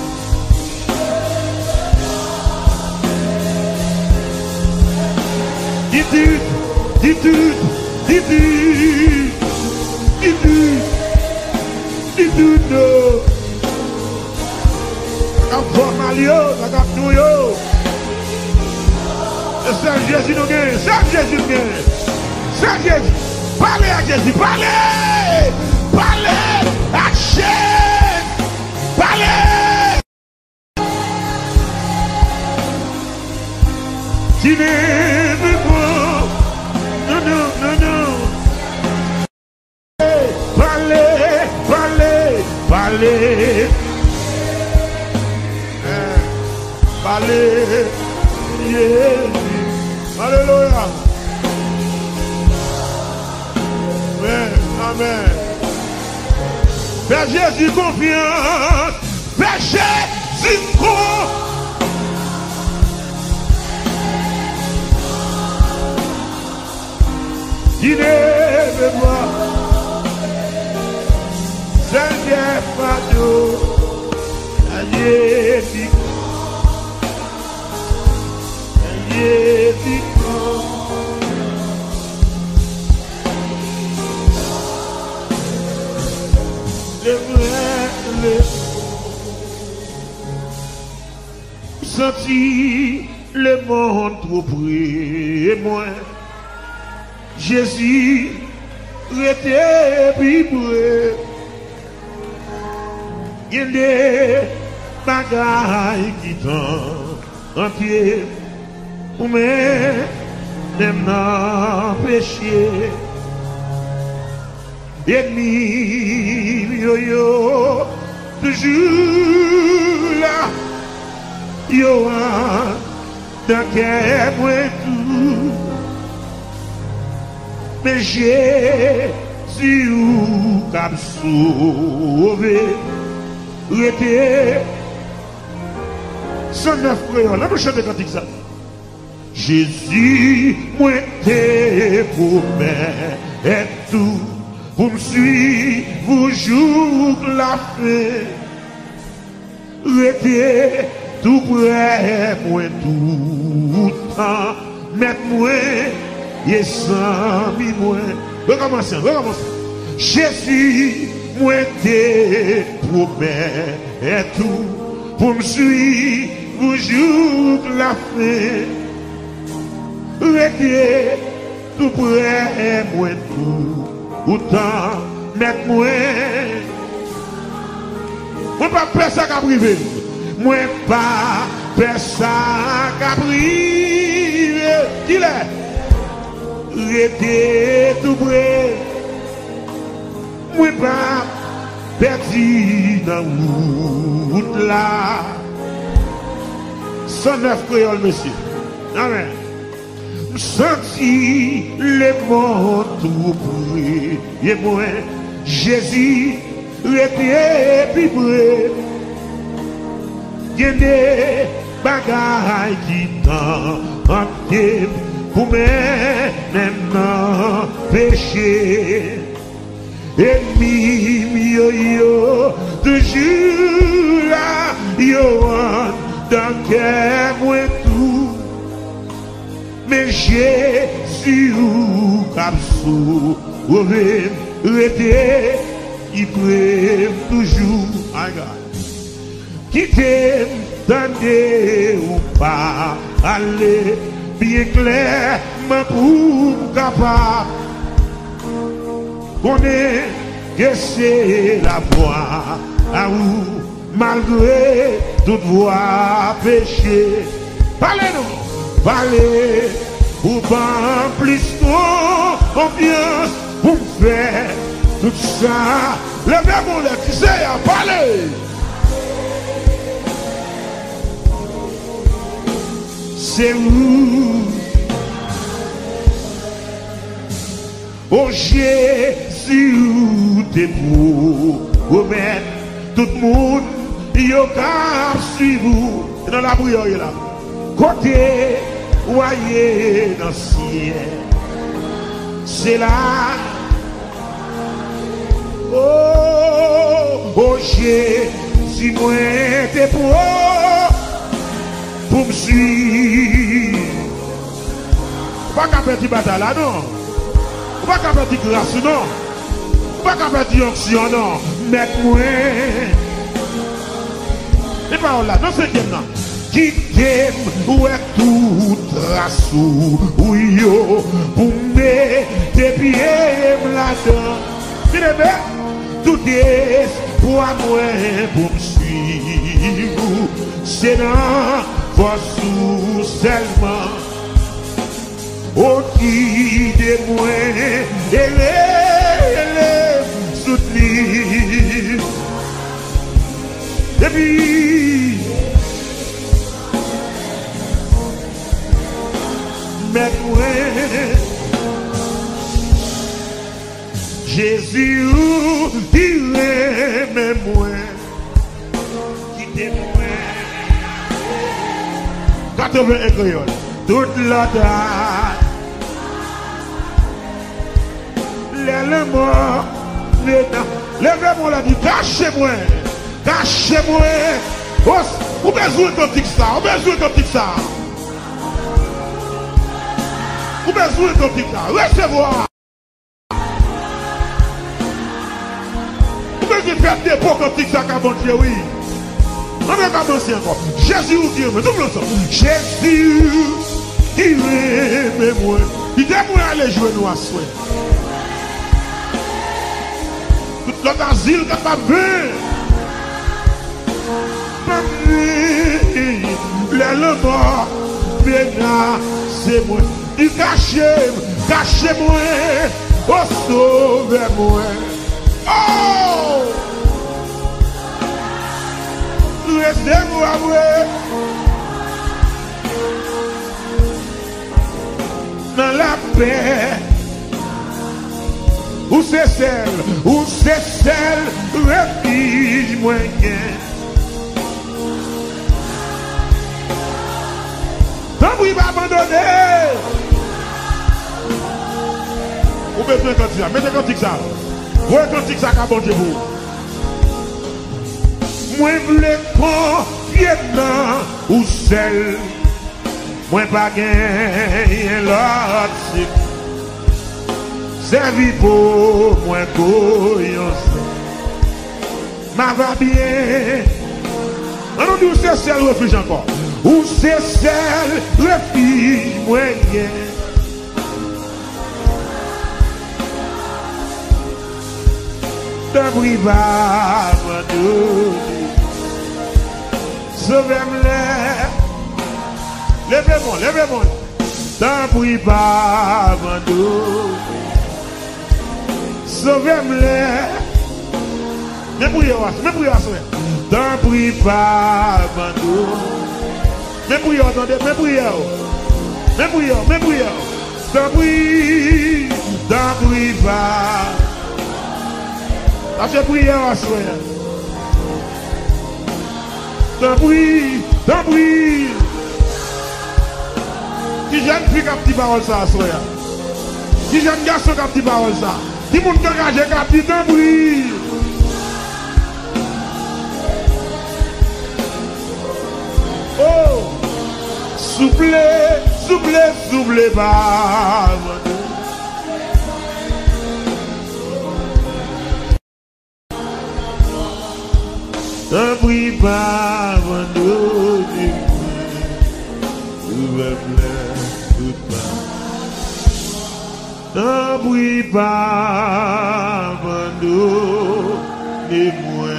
Dis-tu, dis-tu, dis-tu, dis-tu, dis-tu, non. Quand vous malio, quand nous yo. C'est Jésus nous gagne, c'est Jésus nous gagne. C'est Jésus. Parlez à Jésus, parlez, parlez à Jésus. Parlez! Tu n'aimes pas. Non, non, non, non. Parlez, parlez, parlez. Parlez. Jésus. Alléluia. Amen. Amen. Fais Jésus confiance. Fais Jésus confiance. Il n'est pas. C'est des fardeaux. Jésus. Jésus. Le vrai, le senti le monde trop près et moi Jésus était vibré il y a des bagailles qui t'ont en pied ou même n'en péché ennemi yo yo toujours là. Yo, dans quel point tout. Mais Jésus qu'a sauvé. Rete cent neuf frères. Là, je chante quand ça. Jésus, moi, t'es promet et tout. Pour me suivre, jour la fin. Rete tout près, moi, tout temps. Mettre-moi, et sans mi moi. Recommencez, recommencez. Jésus, moi, t'es promet et tout. Pour me suivre, jour la fin. Rete tout près, moi, tout. Autant mettre moi. Moi pas peur ça qu'a privé. Moi pas peur ça qu'a privé. Qui l'est? Rete tout près. Moi pas perdu dans la route là. cent neuf créoles, monsieur. Amen. Senti les mots tout près. Et moi, Jésus, était plus près. Il y a des bagailles qui t'entendent pour maintenant péché. Et mi, yo, yo, toujours là, yo, dans quel moi tout. Mais Jésus a sauvé, rete, il prête toujours. Qui t'aime, tendez ou pas, allez, bien clair, ma pour capable. Connais que c'est la voie, à où, malgré toute voie péché. Parlez-nous! Parlez, ou pas plus trop confiance pour me faire tout ça. Levez mon lèvre, tu sais, à parler. C'est où? Oh Jésus, t'es pour mettre tout le monde, il y a suivre dans la prière là. Côté, voyez dans le ciel, c'est là. Oh, oh Jésus, moi t'es pour, pour me suivre. Pas qu'à faire du bataille là, non. Pas qu'à faire du grâce, non. Pas qu'à faire du onction, non. Mets-moi. Les paroles là, non, c'est bien, non. Qui t'aime, ou est tout rassou, ou yo, pour me tes pieds là-dedans. Tu le mets, tout est pour moi, pour me suivre. C'est dans vos seulement. Oh, qui de moi, élève, soutenir. Et puis, mais moi, Jésus, il aime moi, qui t'aime moi. quatre-vingts créoles, toute la date, les morts, les dents, levez-moi la vie, cachez-moi, cachez-moi. Vous besoin de tout ça, vous besoin de tout ça. Vous besoin de tout ça, recevoir. Vous besoin de faire des pots comme ça qu'avant Dieu, oui. On va commencer encore. Jésus ou Dieu, mais double ça. Jésus, il aime moi. Il dit moi aller jouer nous à souhait. Tout l'autre asile qui n'a pas vu. Les morts, c'est moi. Il cache, cache-moi, oh sauve-moi. Oh! rester pour avouer. Dans la paix. Où c'est celle, où c'est celle, refuge moyen. Tant pis pas abandonner. Vous besoin de cantique ça, mettez cantique ça. Vous avez cantique ça qu'a bon Dieu vous. Moi voulais confier dans ou celle. Moi pas gagner l'autre. Servi pour moi couillon. Ma va bien. On dit où c'est celle refuge encore. Où c'est celle refuge moyen. D'un bruit va m'adonner. Sauvez-moi. Levez-moi, levez-moi. D'un bruit va m'adonner. Sauvez-moi. Mais priez, mais priez, d'un bruit va m'adonner. Mais priez, attendez, mais priez. Mais priez, mais priez. D'un bruit, d'un bruit va. J'ai prié à soi. D'un bruit, d'un bruit. Qui jeune fille qui a dit parole ça à soi. Qui jeune garçon qui a dit parole ça. Qui moun qui a engagé qui a dit d'un bruit. Oh, soufflez, soufflez, soufflez pas. D'un bruit pas abandonné, tout d'un bruit pas abandonné, moi,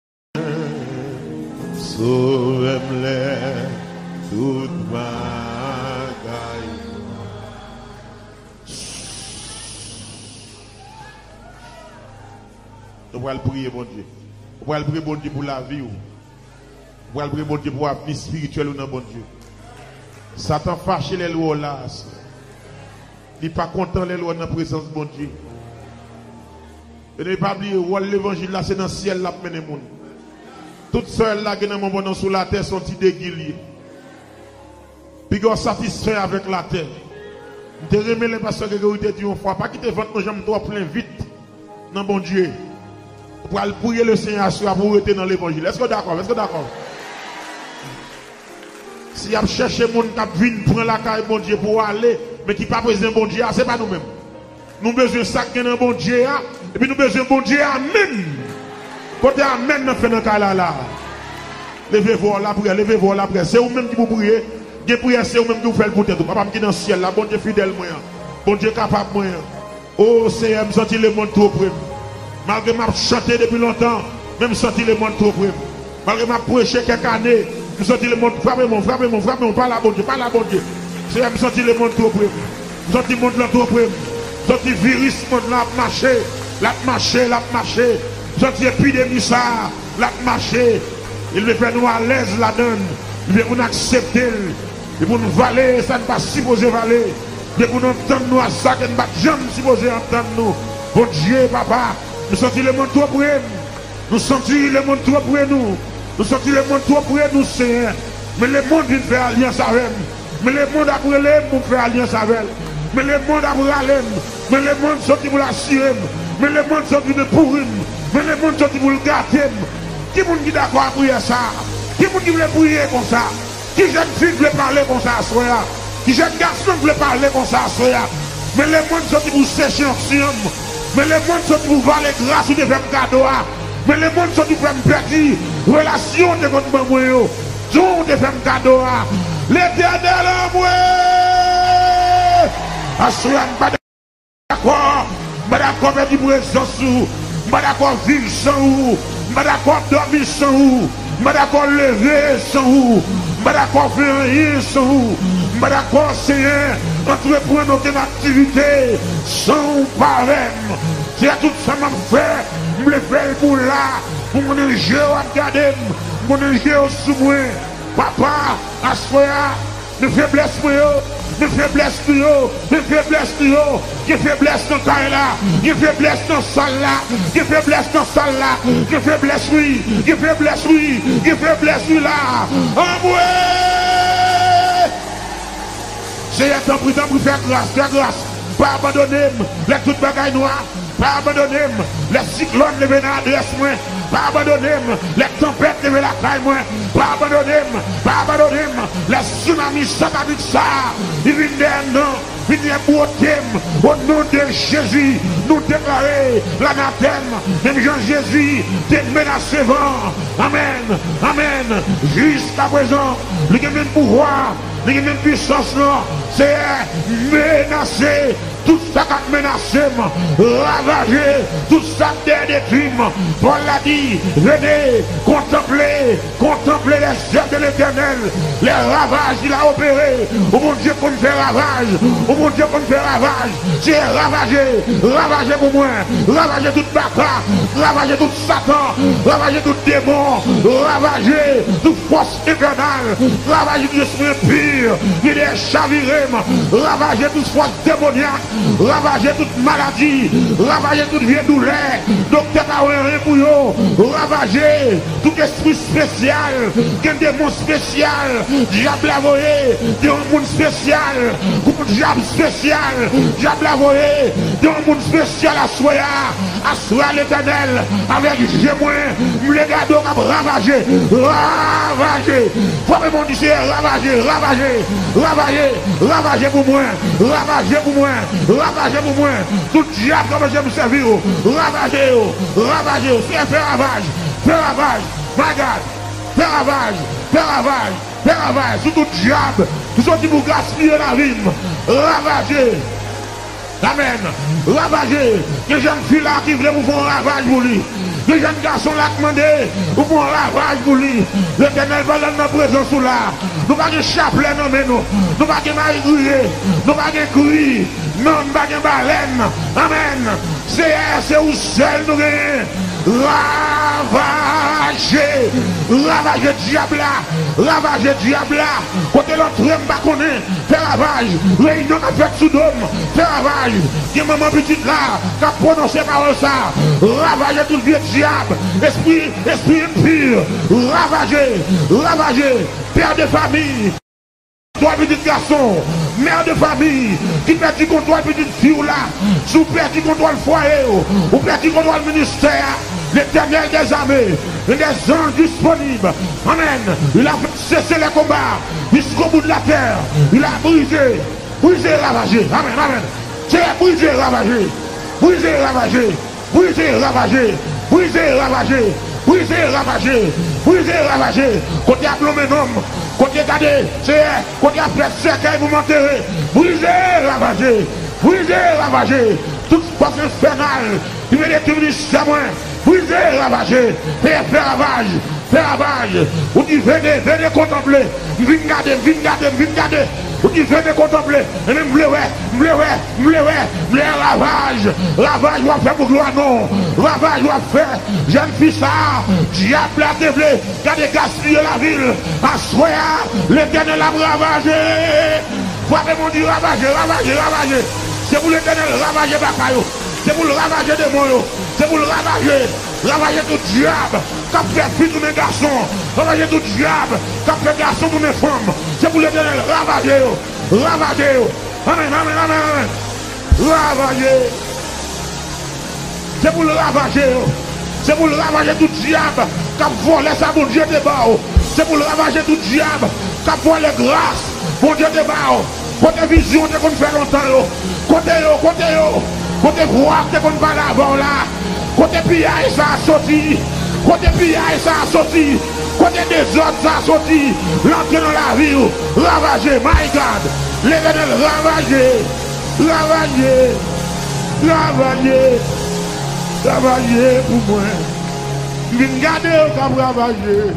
sauve-moi, toute ma gaille. Nous allons prier, mon Dieu. Vous allez prier bon Dieu pour la vie. Vous allez prier bon Dieu pour l'avenir spirituel ou non bon Dieu. Satan fâche les lois là. Il n'est pas content les lois dans la présence de bon Dieu. Et ne pas oublier, l'évangile là, c'est dans le ciel là pour mener les gens. Toutes celles là qui sont bon sur la terre sont déguisées. Puis ils sont satisfaits avec la terre. Je te remets les pasteurs que vous te dit une fois, pas quitter votre jambe trop plein vite dans bon Dieu. Pour aller prier le Seigneur pour rester dans l'évangile. Est-ce que d'accord? Est-ce que d'accord? Si vous cherchez les gens qui viennent prendre la caille bon Dieu pour aller, mais qui ne pas présent bon Dieu, ce n'est pas nous-mêmes. Nous avons besoin de ça qui est dans bon Dieu, et puis nous avons besoin de bon Dieu, amen. Côté amen, nous faisons dans la là. Levez-vous la prière, levez-vous la prière. C'est vous-même qui vous priez. Vous priez, c'est vous-même qui vous faites pour tout. Papa qui est dans le ciel, là, bon Dieu fidèle, moi. Bon Dieu capable, moi. Oh Seigneur, me sentir le monde trop près. Malgré que je chanté depuis longtemps, même senti le monde trop près. Malgré que je prêché quelques années, je senti le monde frappez-moi, frappez-moi, frappez-moi, pas la bonne Dieu, pas la bonne Dieu. C'est je senti le monde trop près. Je senti le monde là trop près. Je senti le virus, le monde là marché, là marché, là marché. Je senti l'épidémie ça, là marché. Il veut faire nous à l'aise là-dedans. Il veut nous accepter. Il veut nous valer, ça ne pas supposé valer. Il veut nous entendre nous à ça, qui ne pas jamais supposé entendre nous. Bon Dieu, papa. Nous sentons le monde trop près. Nous sentons le monde trop près nous. Nous sentons le monde trop près nous, Seigneur. Mais le monde vient faire alliance avec nous. Mais le monde a brûlé pour faire alliance avec nous. Mais le monde a brûlé. Mais le monde sorti pour l'assurer. Mais le monde sorti pour pourrir. Mais le monde sorti pour le gâter. Qui monde qui d'accord à prier ça? Qui monde qui veut prier comme ça? Qui jeune fille veut parler comme ça, soya? Qui jeune garçon veut parler comme ça, soya? Mais le monde sorti pour sécher en mais le monde sont pour voir les grâces ou de faire cadeau. Mais le monde sont pour faire perdre relation de votre moyen. Tout de faire cadeau. L'éternel en moi. Assurant pas d'accord. Pas d'accord avec du présence ou. Pas d'accord vivre sans ou. Pas d'accord dormir sans ou. Pas d'accord lever sans ou. Pas d'accord faire rien sans ou. Pas d'accord Seigneur. Entreprendre aucune activité sans barème. C'est tout ça m'a fait. Je le fais pour là. Pour mon jeu à regarder. monde sous moi. Papa, à ce moment, mes faiblesses, mes faiblesses, mes faiblesses, mes faiblesses dans le là, mes faiblesses dans la salle là, mes faiblesses dans la salle là, mes faiblesses, oui, mes faiblesses, oui, mes faiblesses, oui là. Envoyez! J'ai un temps pour faire grâce, faire grâce. Pas abandonner les toutes bagailles noires. Pas abandonner les cyclones lever dans l'adresse moi. Pas abandonner les tempêtes lever la caille moi. Pas abandonner, pas abandonner les tsunamis sataniques ça. Il vient d'un nom, il vient pour thème. Au nom de Jésus, nous déclarer l'anathème. Même Jean-Jésus, t'es menacé vent. Amen, amen. Jusqu'à présent, le même pouvoir, le même puissance, c'est menacer. Tout ça qui a menacé, ravagé, tout ça qui a détruit. Paul l'a dit, venez contempler, contempler les œuvres de l'Éternel, les ravages qu'il a opérés. Oh mon Dieu, qu'on fait ravage, oh mon Dieu, qu'on fait ravage. C'est ravager, ravager pour moi, ravager toute baka, ravager tout Satan, ravager tout démon, ravager toute force infernale, ravager tout esprit pur, il est chaviré, ravager toute force démoniaque. Ravager toute maladie, ravager toute vieille douleur, docteur a rien pour vous, ravager tout esprit spécial, un démon spécial, diable a voyé, un monde spécial, un diable spécial, diable a voyé, un monde spécial à soya, à soya l'Éternel, avec gémoin, les gars donc ravager, ravager, faut que mon Dieu ravager, ravager, ravager, ravager pour moi, ravager pour moi. Ravagez pour moi, tout diable comme je me servir, ravagez, ravagez, fais faire ravage, fais ravage, my God, fais ravage, fais ravage, fais ravage, sur tout diable, tout ce qui vous gaspille la vie, ravagez. Amen. Ravagez. Les jeunes filles là qui voulaient vous faire un ravage pour lui. Les jeunes garçons là qui demandent vous faire un ravage pour lui. L'Éternel va dans notre présence là. Nous ne pouvons pas chapelet non mais nous. Nous ne pouvons pas mariguer. Nous ne pouvons pas courir. Non, nous ne pouvons pas baleine. Amen. C'est où seul nous gagnons. Ravager, ravager diable là, ravager diable là, côté l'autre m'a connaît, faire ravage, réunion à faire sous dôme, faire ravage, qui maman petite là, qui a prononcé parole ça, ravager tout le vieux diable, esprit, esprit impur, ravager, ravager, père de famille. Toi, petit garçon, mère de famille, qui perdit contrôle petite fille là, sous perdit contrôle foyer, ou perdit contrôle ministère, l'Éternel des armées, et des anges disponibles. Amen. Il a fait cesser les combats jusqu'au bout de la terre. Il a brisé, brisé, ravagé. Amen, amen. C'est brisé, ravagé, brisé, ravagé, brisé, ravagé, brisé, ravagé. Brisé, ravagé, brisé, ravagé. Côté à plomber homme, côté gardé, c'est côté à faire cercueil vous m'enterrez. Brisé, ravagé, brisé, ravagé. Toute force infernale, qui veut détruire c'est moi. Brisé, ravagé, faire ravage, faire ravage. Vous dites venez, venez contempler. Venez garder, venez garder, venez garder. Vous dites venez contempler. Et même vous ouais, vous ouais, vous ouais, vous ravage. Ravage va faire pour gloire non. Ravage va faire. Jeune fille ça, diable a dévelé, qui a gaspillé la ville. À soya, l'Éternel a ravagé. Frère mon Dieu, ravagé, ravagé, ravagé. C'est pour l'Éternel ravager Bakayo. C'est pour le ravager des mots. C'est pour le ravager. Ravager tout diable. Quand fait fille tous mes garçons. Ravager tout diable. Quand fait garçon tous mes femmes. C'est pour l'Éternel ravager. Ravager. Amen, amen, amen, amen. Ravager. C'est pour le ravager. C'est pour le ravager tout diable. Quand volé ça, mon Dieu débat. C'est pour le ravager tout diable. Quand volé grâce. Mon Dieu débat. Côté vision, on qu'on fait longtemps. Côté yo, côté yo. Côté voir, on qu'on parle avant là. Côté pillage, ça a sorti. Côté pillage, ça a sorti. Côté des autres, ça a sorti. L'entrée dans la vie, ravagé, my God. L'Éternel ravagé. Ravagé. Ravagé. Ravagé pour moi. Viens garder comme ravagé.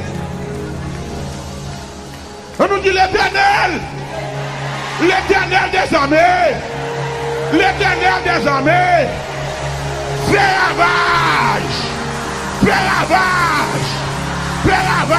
On nous dit l'Éternel. L'Éternel des armées. L'Éternel des armées. Fais ravage. Fais ravage. Fais ravage.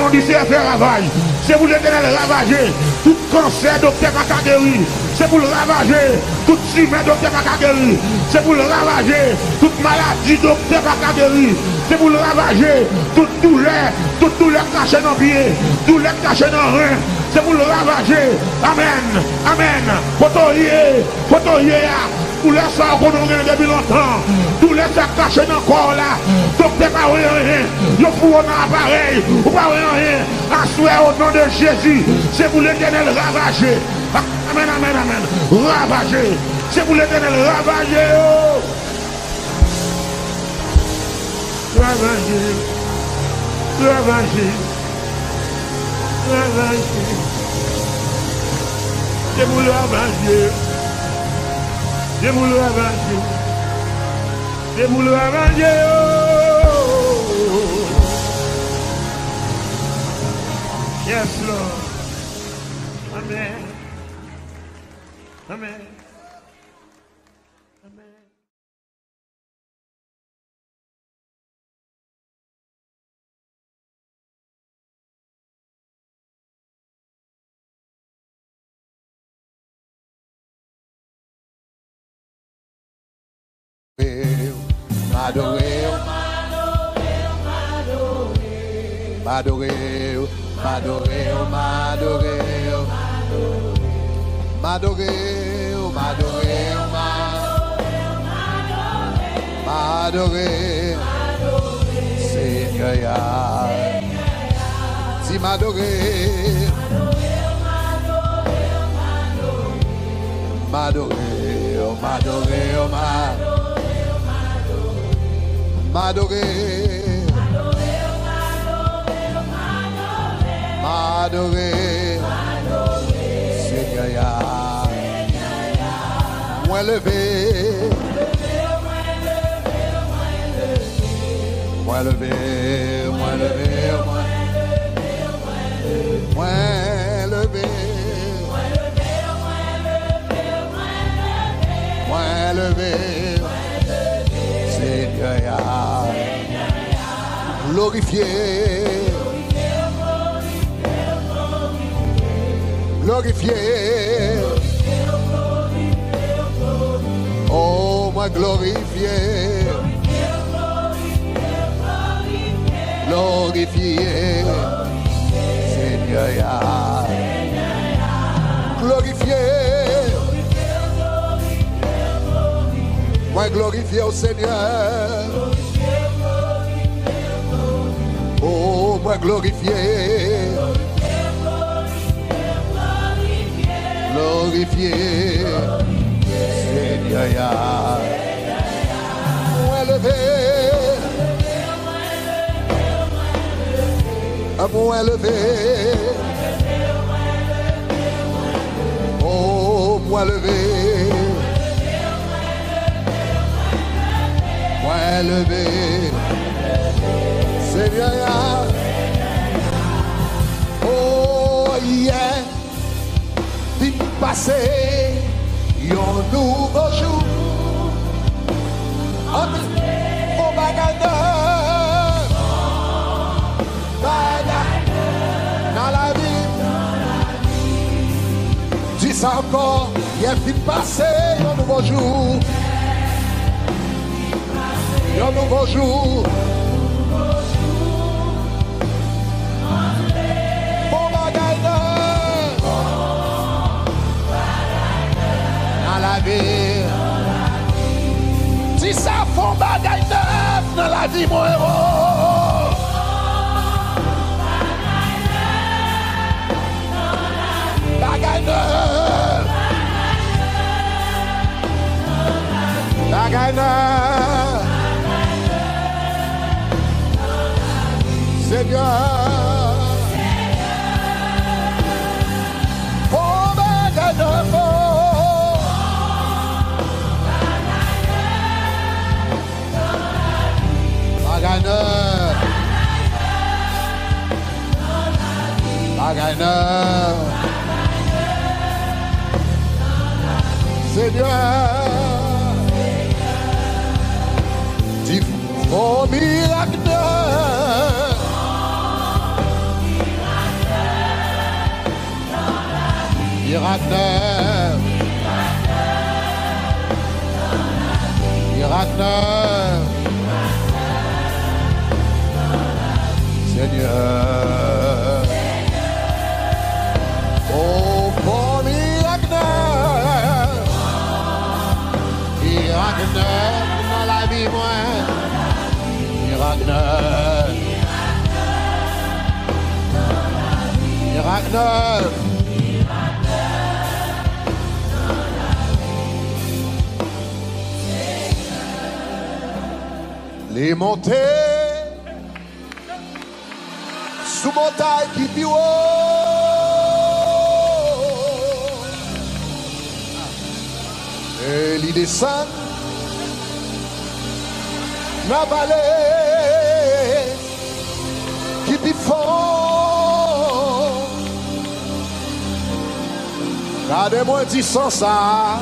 dit c'est faire ravage. C'est pour l'éternel ravager tout cancer, docteur pas guéri. C'est pour le ravager tout humain, docteur pas guéri. C'est pour le ravager toute maladie, docteur pas guéri. C'est pour le ravager toute douleur, toute douleur cachée dans le pied, douleur cachée dans le rein. C'est pour le ravager. Amen. Amen. Potoyer, potoyer. Tous les soirs qu'on a gagné depuis longtemps, tous les soirs cachés dans le corps là, donc t'es pas rien, il faut un appareil, ou pas rien, assoir au nom de Jésus, c'est pour l'éternel ravager. Amen, amen, amen, ravager, c'est pour l'éternel ravager. Oh. Ravager, ravager, ravager, c'est pour le ravager. Je vous le ravager. Je vous le ravager. Oh. Yes, Lord. Amen. Amen. Amen. M'adorer, m'adorer, m'adorer, m'adorer, m'adorer, m'adorer, m'adorer, Seigneur, si m'adorer, m'adorer, m'adorer, m'adorer, m'adorer, Seigneur, moi levé, moi levé, moi levé, moi levé, moi levé, Seigneur, glorifié, glorifié, oh moi glorifié, glorifié, Seigneur, glorifié, moi glorifié au Seigneur, oh moi glorifié, glorifié, Seigneur, moi levé, à moi levé, oh moi levé, moi levé, Seigneur, oh yeah, vite passer, un nouveau jour, entre au bagadeur, dans la vie, dis ça encore, il a vite passer, un nouveau jour, un nouveau jour. Si ça font bagaille neuf dans la vie, mon héros. Bagaille neuf. Bagaille neuf. Seigneur. Oh, bagaille neuf. Bagaille neuf, bagaille neuf, Seigneur, dis oh miracle neuf, Miracle. Miracle. Seigneur. Oh, bon miracle. Miracle dans la vie, moi. Miracle. Miracle. Les montées sous montagne qui plus haut. Et les descendent la vallée qui plus fort. Gardez-moi dit sans ça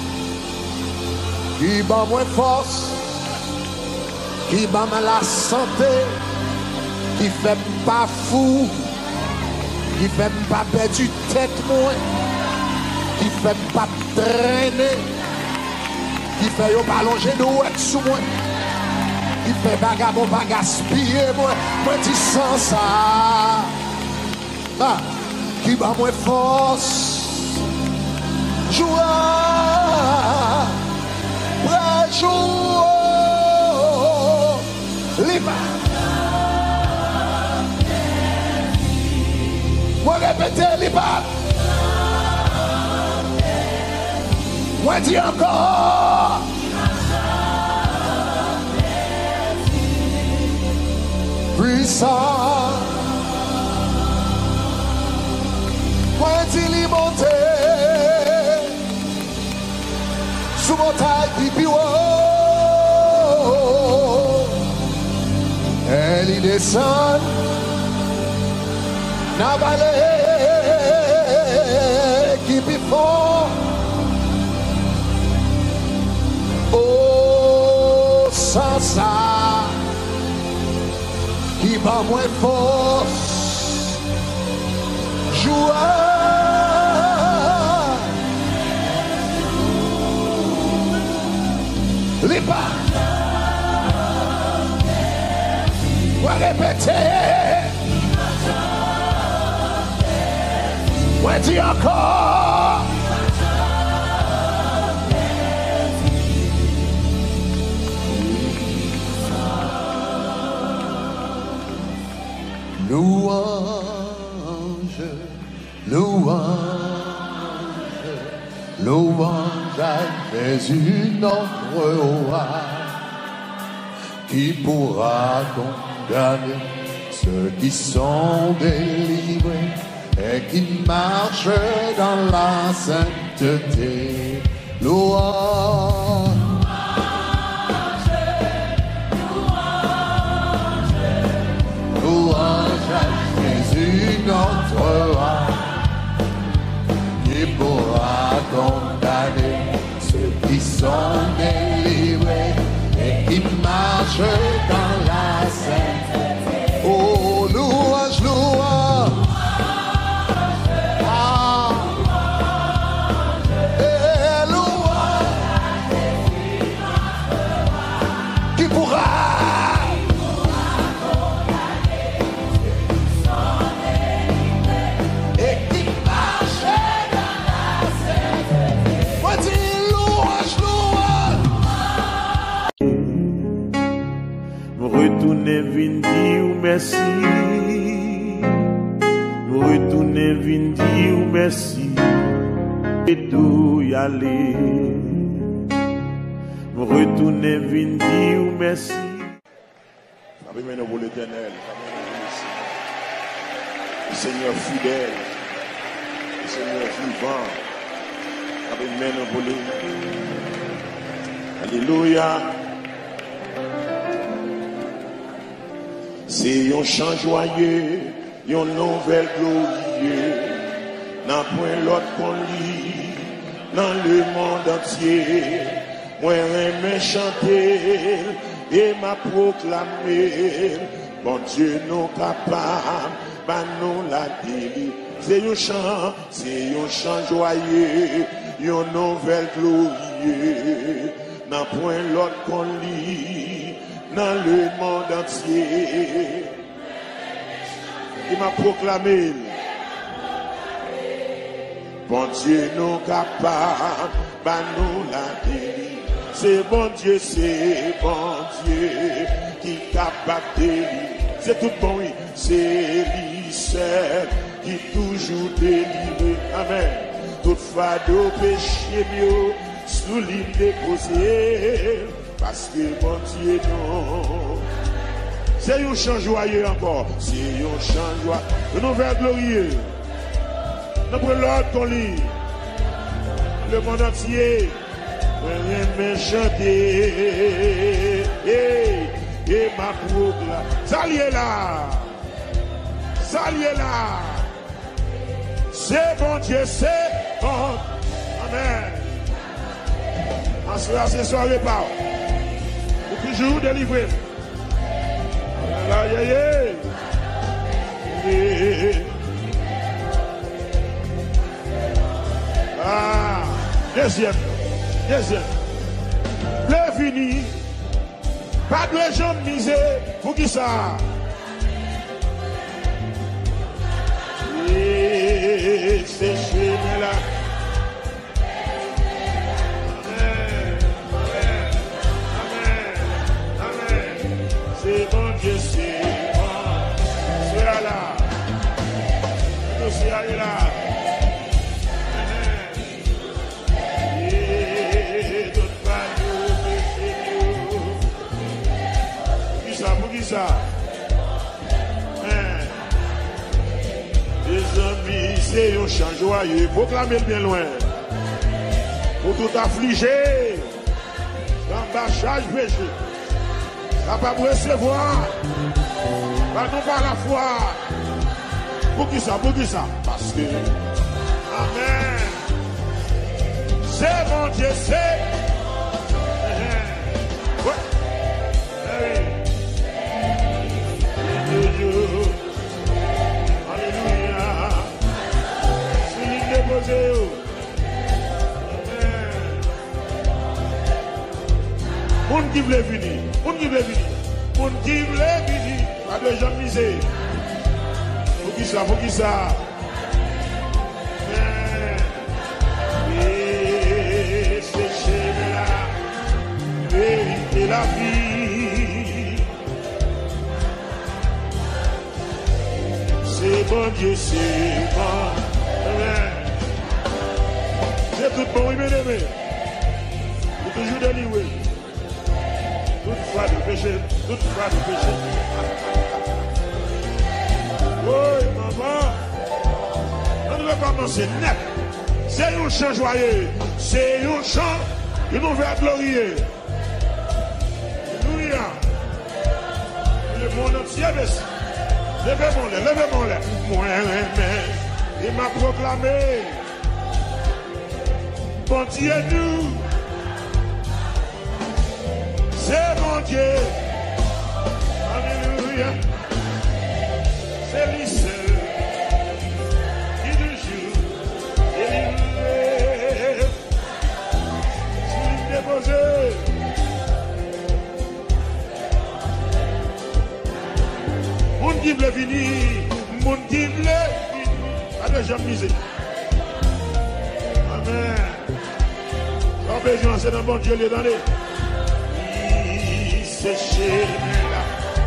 qui bat moins force, qui bat la santé, qui fait pas fou, qui fait pas perdre tête moins, qui fait pas traîner, qui fait yo pas longer nous être sous moi, qui fait vagabond pas gaspiller moi, moi dis sans ça, ah, qui bat moins force, joie, vrai jour, libre. Moi répéter libre. Moi dis encore. Puissant. Moi dis liberté. Sous mon taille qui plus haut. Elle y descend. La vallée qui plus fort. Oh, sans ça, qui bat moins force. Joie. Les pas. On va répéter. Ouais, dis encore. Louange, louange, louange à Jésus notre roi, qui pourra condamner ceux qui sont délivrés et qui marchent dans la sainteté. Louange, louange à Jésus notre roi, qui pourra condamner ceux qui sont délivrés et qui marchent dans la sainteté. Oh, louange, louange. Retourner vin dire merci. Retourner vin dire merci. Et tout y aller. Retourner vin dire merci. Amen pour l'Éternel. Le Seigneur fidèle. Le Seigneur vivant. Amen pour l'Éternel. Alléluia. C'est un chant joyeux, une nouvelle glorieuse, n'a point l'autre qu'on lit, dans le monde entier. Moi, j'aime chanter et m'a proclamé, bon Dieu, nous capables, bah nous la délivrance. C'est un chant, c'est un chant joyeux, une nouvelle glorieuse. N'a point l'autre qu'on lit dans le monde entier. Il m'a proclamé. Bon Dieu nous capable, bah nous la délire. C'est bon Dieu, c'est bon Dieu qui capable de délivrer. C'est tout bon, oui. C'est lui seul qui toujours délivre. Amen. Toute fado péché mieux, sous l'île déposé. Parce que bon Dieu non. C'est un chant joyeux encore. C'est un chant joyeux. Une nouvelle glorieux. Notre l'ordre qu'on lit. Le monde entier. Rien chanter. Et, et ma proclame. Salut là. Salut là. C'est bon Dieu, c'est bon. Amen. En cela, c'est soirée pas. Pour toujours délivrer. Aïe, aïe, aïe. Ah, deuxième, deuxième. Le fini. Pas de jambes misées. Pour qui ça? Et c'est chez là. Amen. Amen. Amen. Amen. C'est bon Dieu, c'est bon. C'est là. C'est là. là. Et d'autres pas nous, pour qui ça? Pour qui ça? Les amis, c'est un chant joyeux. Proclamez-le bien loin. Pour tout affligé, d'embâchage péché. Capable de recevoir. Pas nous par la foi. Pour qui ça? Pour qui ça? Parce que. Amen. C'est mon Dieu, c'est. Ouais. Oui. Moun qui veut venir, moun qui veut venir, moun qui veut venir, pas de gens misés. Pour qui ça, pour qui ça? Et c'est chez la vérité, la vie. C'est bon Dieu, c'est bon. Amen. C'est tout bon, oui, bien aimé. Vous toujours délivré. Toute fois de péché, toute fois de péché. Oui, maman. On va commencer net. C'est un chant joyeux. C'est un chant, une nouvelle glorieuse. Alléluia. Le monde entier, merci. Levez mon lait, levez mon lait. Moi, mais, il m'a proclamé. Bon Dieu, nous, c'est mon Dieu. Alléluia. C'est lui seul qui toujours délivre. Sous l'île déposée. Mon qui veut venir, mon qui veut venir. Pas de gens misés. Amen. Pas besoin, c'est dans bon Dieu les donner. Oui, c'est chez là.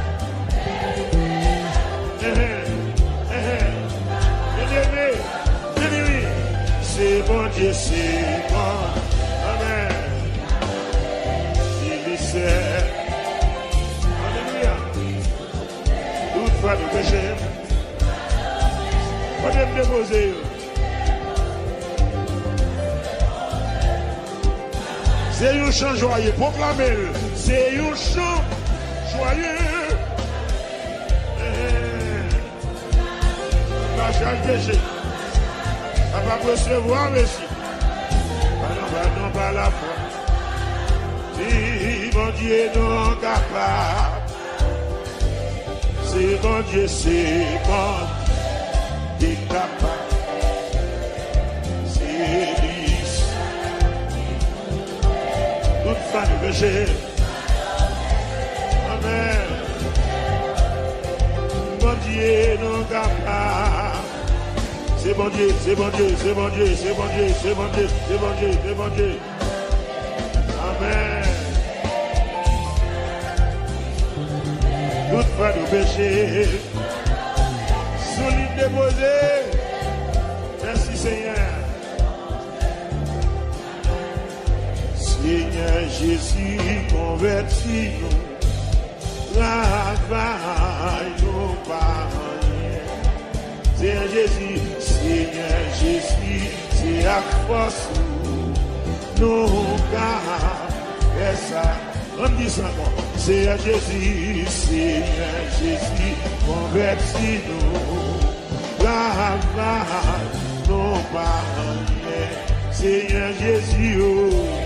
Bien-aimé, bien-aimé, c'est bon Dieu, c'est bon. Amen. Il est seul. Alléluia. Toutefois, de péché. Pas de me déposer. C'est un chant joyeux, proclamez-le. C'est un chant joyeux. Bâchage péché. Ça va recevoir, monsieur. Pardon, pardon, par la foi. Si mon Dieu non capable. C'est bon Dieu, c'est bon. Il est capable. fin du péché. Amen. Bon Dieu, nous capables. C'est bon Dieu, c'est bon Dieu, c'est bon Dieu, c'est bon Dieu, c'est bon Dieu, c'est bon Dieu, c'est bon Dieu. Amen. Toute fin du péché. Solide déposé. Merci Seigneur. Seigneur Jésus, convertis-nous. Travaille-nous par rien. Seigneur Jésus, Seigneur Jésus, c'est à force nous faire ça. On dit ça moi. Seigneur Jésus, Seigneur Jésus, convertis-nous. Travaille-nous par rien. Seigneur Jésus, oh.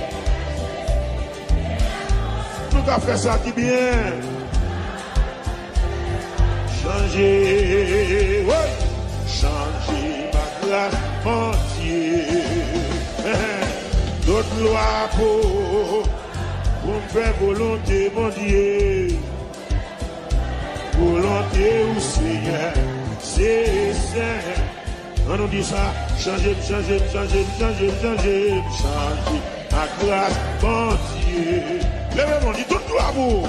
Nous avons fait ça qui bien. Changer, ouais. Changer ma grâce, mon Dieu. D'autres lois pour, pour me faire volonté, mon Dieu. Volonté ou Seigneur, c'est saint. On nous dit ça, changer, changer, changer, changer, changer, changer ma grâce, mon Dieu. Lèvez-moi, dit tout droit pour.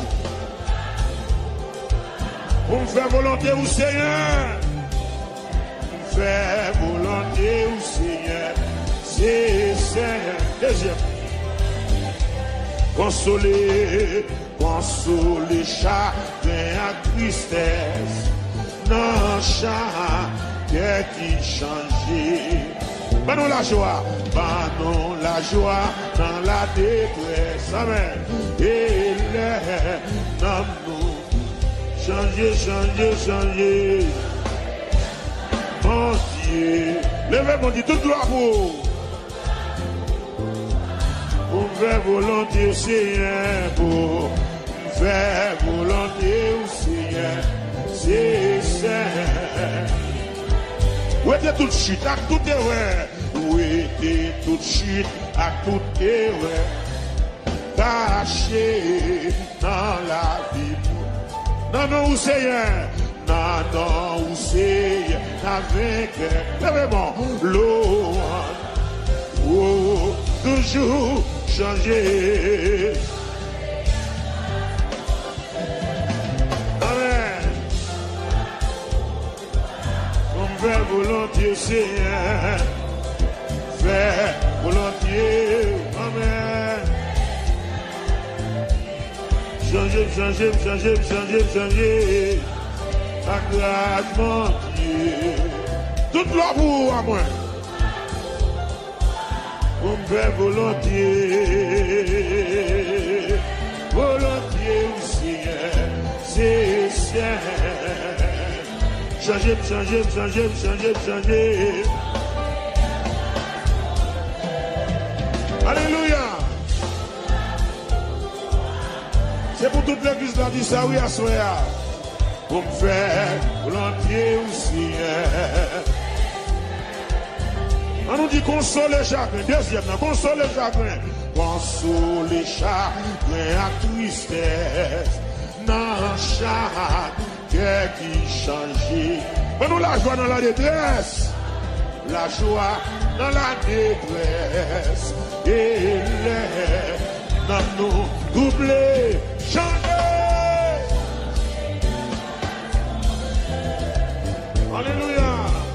Pour me faire volonté au Seigneur. Pour me faire volonté au Seigneur. C'est Seigneur. Deuxième. Consoler, consoler chacun à tristesse. Non, chacun qui change. Banon la joie, banon la joie dans la détresse. Amen. Et l'air, non, nous. Changer, changer, changer. Mon Dieu. Levez mon Dieu, toute gloire pour. Pour faire volonté au Seigneur. Pour faire volonté au Seigneur. C'est saint. Où était toute chute, à tout erreur. Où était toute chute, à tout erreur. Caché dans la vie. Non, non, où Seigneur. Non, non, où Seigneur. La vainqueur. Lèvez-moi. L'eau. Oh, toujours changer. Amen. On fait volontiers, Seigneur. Faire volontiers. Amen. Changer, changer, changer, changer, changer. À grâce, mon Dieu. Toute l'amour à moi. On me fait volontiers. Volontiers au Seigneur. C'est saint. Changer, changer, changer, changer, changer. Alléluia. C'est pour toute l'église là dit ça, oui, à soi. Pour me faire volontiers au Seigneur. On nous dit consoler chacun. Deuxième, consoler chacun. Consoler chacun à tristesse. Dans chaque cœur qui change. On nous la joie dans la détresse. La joie dans la détresse. Et l'air dans nous doubler. Changer. Alléluia.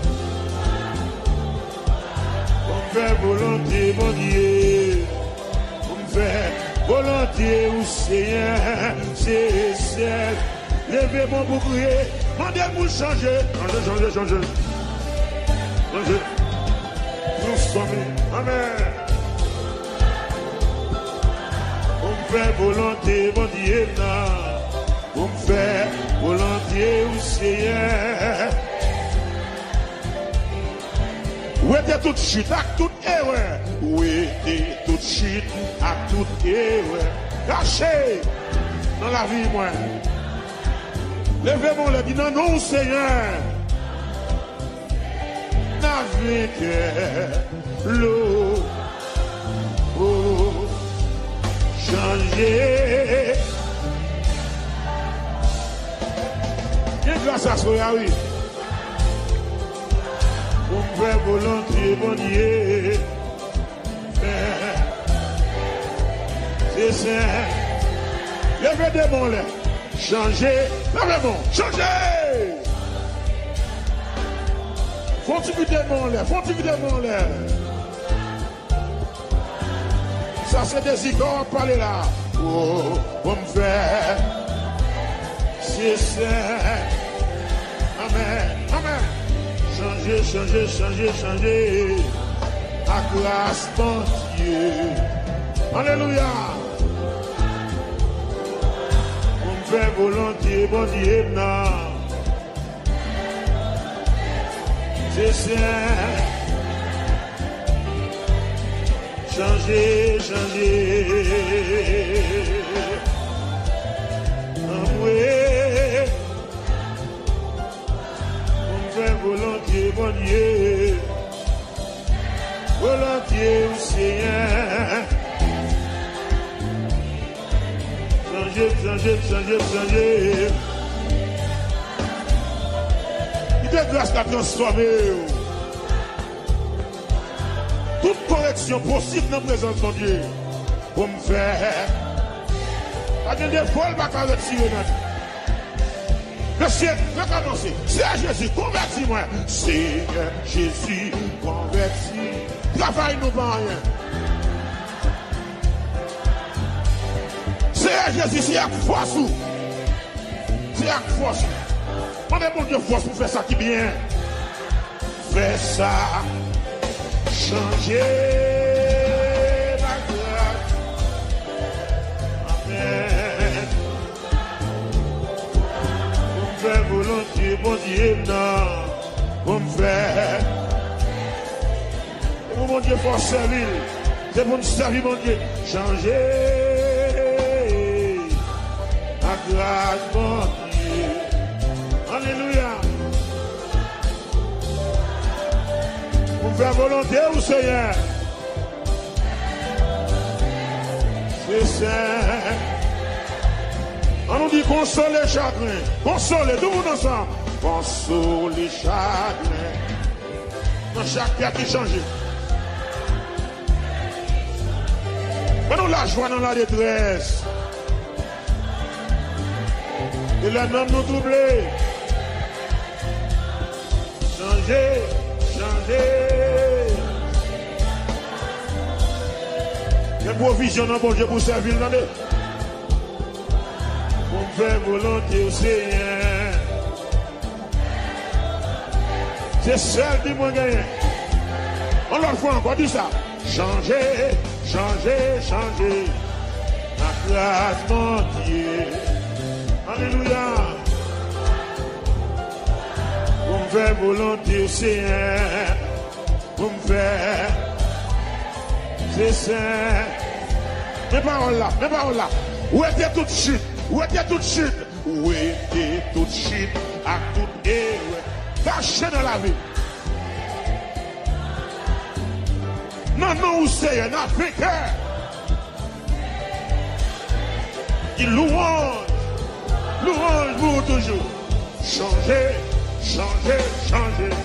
On fait volontiers, mon Dieu. On fait volontiers au Seigneur. C'est celle. Levez mon bouclier. Mandez pour changer. Changer, changer, changer. Changer. Transformer. Amen. On fait volontiers, mon Dieu. On fait volontiers au Seigneur. Où était toute chute à toute erreur? Où était toute chute à toute erreur? Caché dans la vie, moi. Levez-moi le dit non, non, Seigneur. N'avez que l'eau. Oh, changer. Bien grâce à soi, oui. Pour me faire volontiers, bon Dieu. C'est ça. Levez des mains là. Changer. Levez des mains. Changer. Faut-tu des mains là. Faut-tu des mains là. Ça c'est des icônes parler là. Oh, pour me faire. C'est ça. Amen. Amen. Changer, changer, changer, changer. À grâce, mon Dieu. Alléluia. On me fait volontiers, mon Dieu, non. C'est ça. Changer, changer. Amoué. On me fait volontiers, mon Dieu. Volontiers, Seigneur. Changer, changer, changer, changer. Il est grâce à transformer. Toute correction possible dans la présence de Dieu. Pour me faire. Pas de folle, pas de retirer. Le ciel, le annoncer. C'est Jésus, convertis-moi. Seigneur Jésus, convertis. Travaille nous pas rien. C'est Jésus, c'est avec force. C'est avec force. On est bon Dieu force pour faire ça qui est bien. Fais ça. Changer la grâce. Amen. Pour me faire volontiers, bon Dieu, non. Pour me faire. Pour mon Dieu, faut servir. C'est pour me servir, mon Dieu. Changer la grâce, mon Dieu. Alléluia. Pour me faire volonté au Seigneur. C'est ça. On nous dit console les chagrins. Console, tout le monde ensemble. Console les chagrins. Dans chaque cœur qui change. Nous la joie dans la détresse. Et les hommes nous troublés. Changer, changer. Les provisions dans bon Dieu pour servir. Pour faire volonté au Seigneur. C'est celle qui m'a gagné. On l'autre fois encore dit ça. Changer, changer, changer. La grâce, mon Dieu. Alléluia. Pour me faire volonté au Seigneur. Pour me faire. C'est ça. Mes paroles là, mes paroles là. Où était toute chute? Où était toute chute? Où était toute chute? À toute erreur. Caché dans la vie. Non, non, où c'est, un Africain. Il louange. Louange pour toujours. Changer, changer, changer.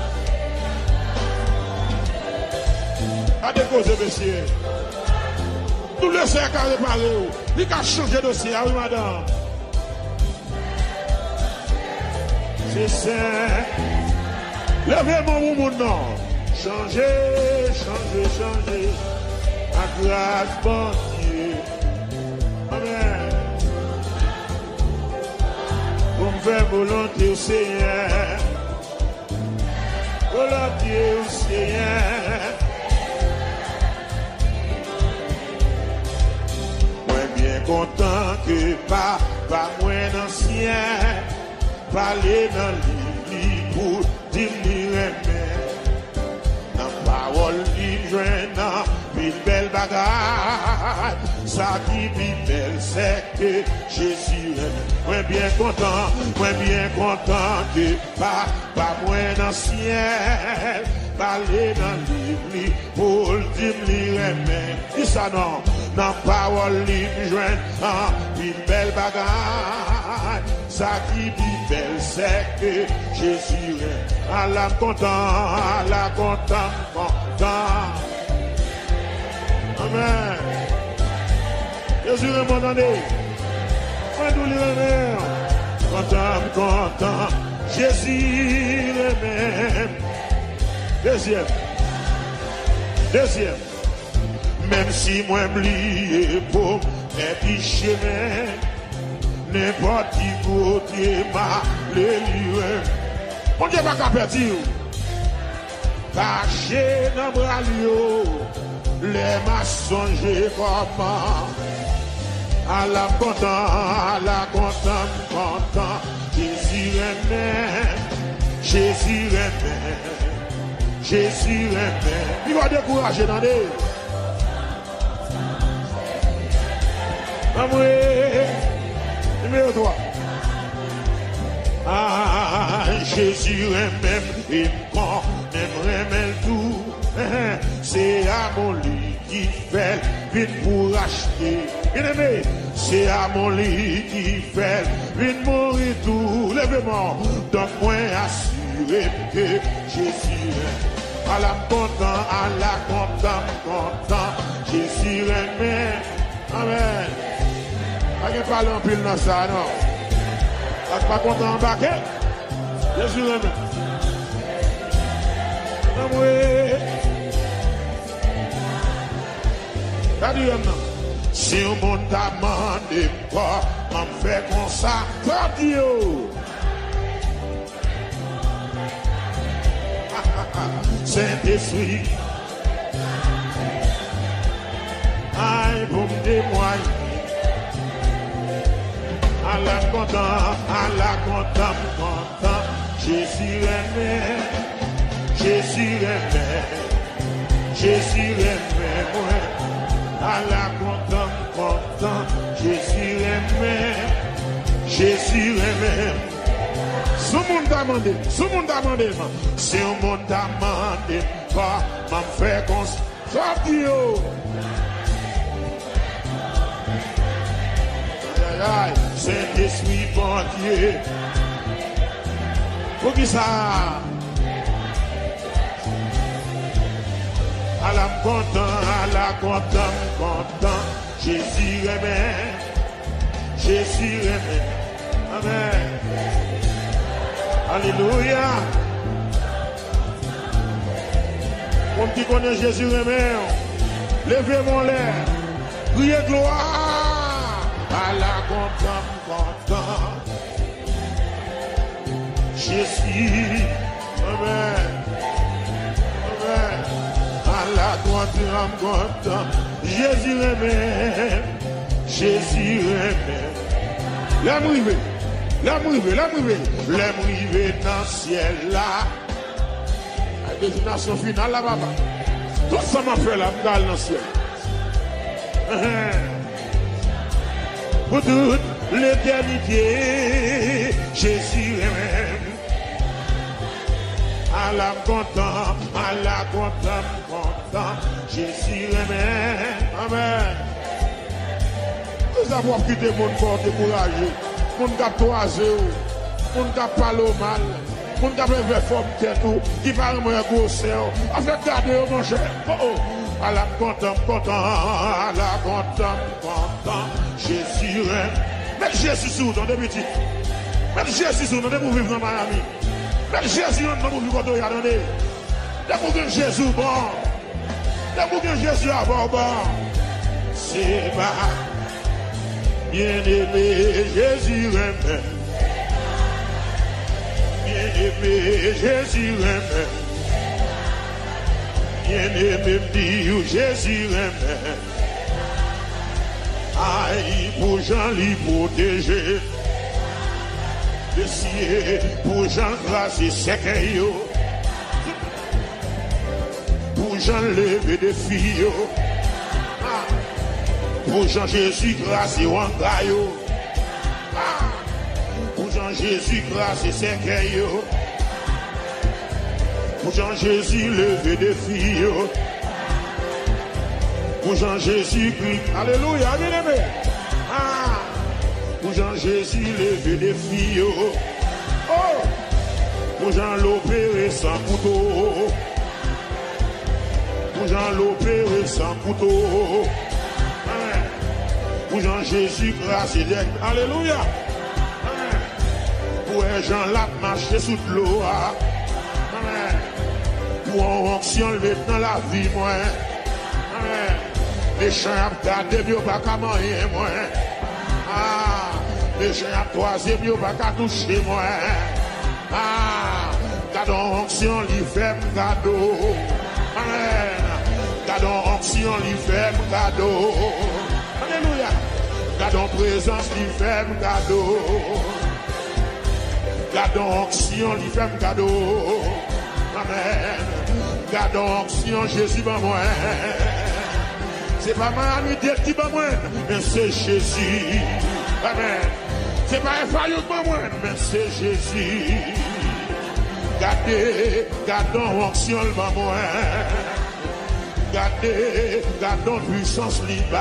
À déposer, monsieur. Tout le cercle a réparé. Il a changé de dossier, oui, madame. C'est ça. Levez mon monde, non. Changer, changer, changer. À grâce, bon Dieu. Amen. Pour me faire volonté au Seigneur. Volonté au Seigneur. Moi bien content que papa moins ancien. Parler dans l'île pour dire l'aimer. Parole qui joint une belle bagarre. Ça qui vit belle, c'est que Jésus est. Moi bien content, moi bien content que pas, pas moins dans le ciel. Parler dans l'île pour dire lui aimer. Dis ça non. Dans parole libre, joint, ah, une belle bagaille. Ça qui dit belle, c'est que Jésus est à la content, à la content, content. Amen. Jésus est mon année. Moi, nous le content, content. Jésus est même. Deuxième. Deuxième. Même si moi m'oublié pour mes pichets, n'importe qui côté ma le lieu. Mon Dieu va caper caché dans bras les maçons j'ai comment à la content, à la content, content. Jésus aime, Jésus aime, Jésus aime. Il va décourager dans les Amoué, numéro trois. Ah, Jésus aime, il me prend, aime tout. C'est à mon lit qui fait, vite pour acheter. Bien aimé, c'est à mon lit qui fait, vite mourir tout. Lèvez-moi, donc moi assuré que Jésus aime. À la content, à la content, content. Jésus aime. Amen. Je ne pas parler en pile dans ça, non. Je ne suis pas content d'embarquer. Jésus aime. Amoué. Si on monde t'a demandé quoi, on fait comme ça, pas Dieu. Saint-Esprit, aïe, pour me témoigner. À la content, à la content, content. Jésus aimé, Jésus aimé, Jésus aimé, moi. À la content, content. Jésus aimé, Jésus aimé. Si le monde t'a demandé, si le monde t'a demandé, si le monde t'a demandé, pas, m'en fait qu'on sorte, yo. Saint-Esprit, bon Dieu. Pour qui ça? À la content, à la content, content. Jésus aimé, Jésus aimé. Amen. Alléluia. Pour qui connaît Jésus aimé, levez mon l'air, criez gloire. À la content, content. Jésus, amen, amen. À la content, content. Jésus aimé, Jésus aimé. L'aime rivé, l'aime rivé, l'aime rivé. L'aime rivé dans le ciel là. La destination finale là, papa. Tout ça m'a fait là, dans le ciel. Pour toute l'éternité, Jésus aime. À la content, à la content, content, Jésus aime. Amen. Nous avons quitté mon corps découragé, mon qui a toisé, mon qui a parlé mal, mon qui a fait forme tête, qui parle moins grosse. En fait, gardez mon cher. Oh, à la content, content, à la content, content. Jésus aime. Même Jésus sous dans des petits. Même Jésus sous dans des pour vivre dans Miami. Même Jésus dans pour vivre dans Yadone. Des pour que Jésus bon. Des pour que Jésus a bon bon. C'est ma bien-aimé Jésus aime. Bien-aimé Jésus aime. Bien-aimé dit Jésus aime. Aïe, pour Jean l'y protéger. Essayer pour Jean grâce c'est qu'il pour Jean lever des filles. Pour Jean Jésus grâce et wangayo. Pour Jean Jésus grâce c'est qu'il pour Jean Jésus lever des filles. Pour Jean-Jésus-Christ. Alléluia, bien aimé. Ah. Pour Jean-Jésus, lever des filles. Oh. Pour Jean l'opérer sans couteau. Pour Jean l'opérer sans couteau. Ah. Pour Jean-Jésus, grâce et d'aide. Alléluia. Ah. Pour Jean l'a marché sous l'eau. Ah. Pour en onction lever dans la vie, moi. Ah. Les chiens à garder, mieux pas qu'à manger, moi. Ah, les chiens à troisième, mieux pas qu'à toucher, moi. Ah, cadeau onction, lui fait cadeau. Amen. Cadeau onction, lui fait cadeau. Alléluia. Cadeau présence, lui fait cadeau. Cadeau onction, lui fait cadeau. Amen. Cadeau onction, Jésus, ben moi. C'est pas ma amitié qui va moi, mais c'est Jésus. Amen. C'est pas un faillot pour moi, mais c'est Jésus. Gardez, gardons onction le moi. Gardez, gardons puissance liba.